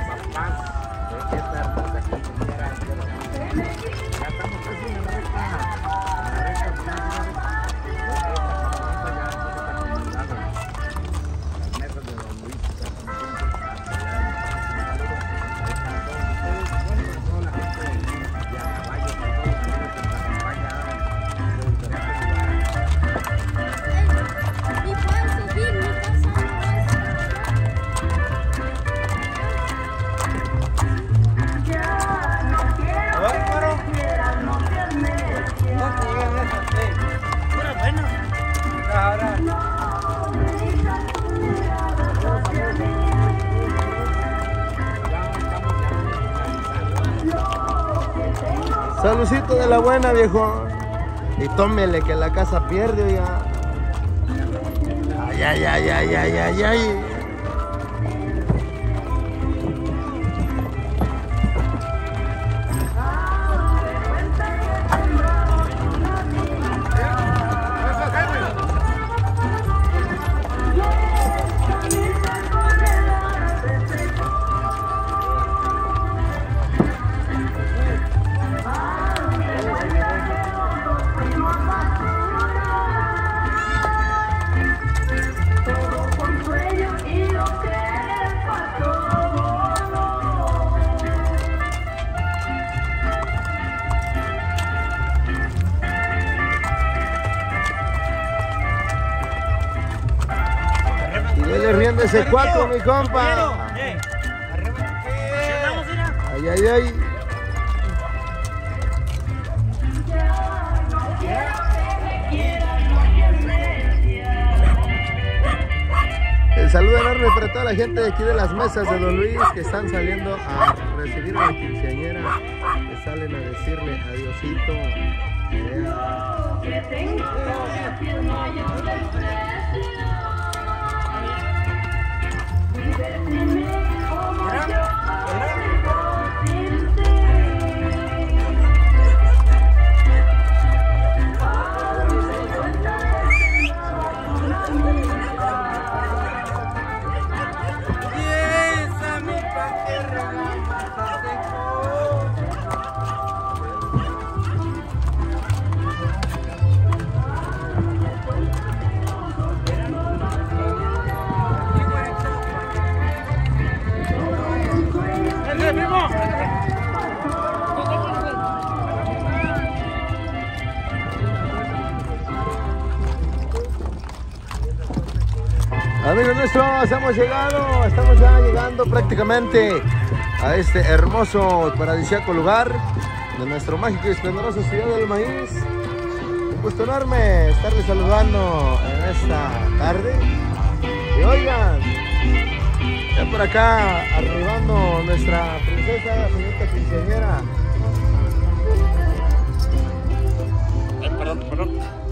Saludcito de la buena, viejo. Y tómele que la casa pierde, oiga. Ay, ay, ay, ay, ay, ay, ay. Ese cuatro, mi compa. Ay, ay, ay. saludo enorme para toda la gente de aquí de las mesas de Don Luis que están saliendo a recibir a la quinceañera, que salen a decirle adiosito. Que tengo que mayor del precio. Decime cómo yo puedo sin ti. Amigos nuestros, hemos llegado, estamos ya llegando prácticamente a este hermoso, paradisíaco lugar de nuestro mágico y esplendoroso Ciudad del Maíz. Un gusto enorme estarles saludando en esta tarde. Y oigan, ya por acá arribando nuestra princesa, la señorita quinceañera. Ay, perdón, perdón.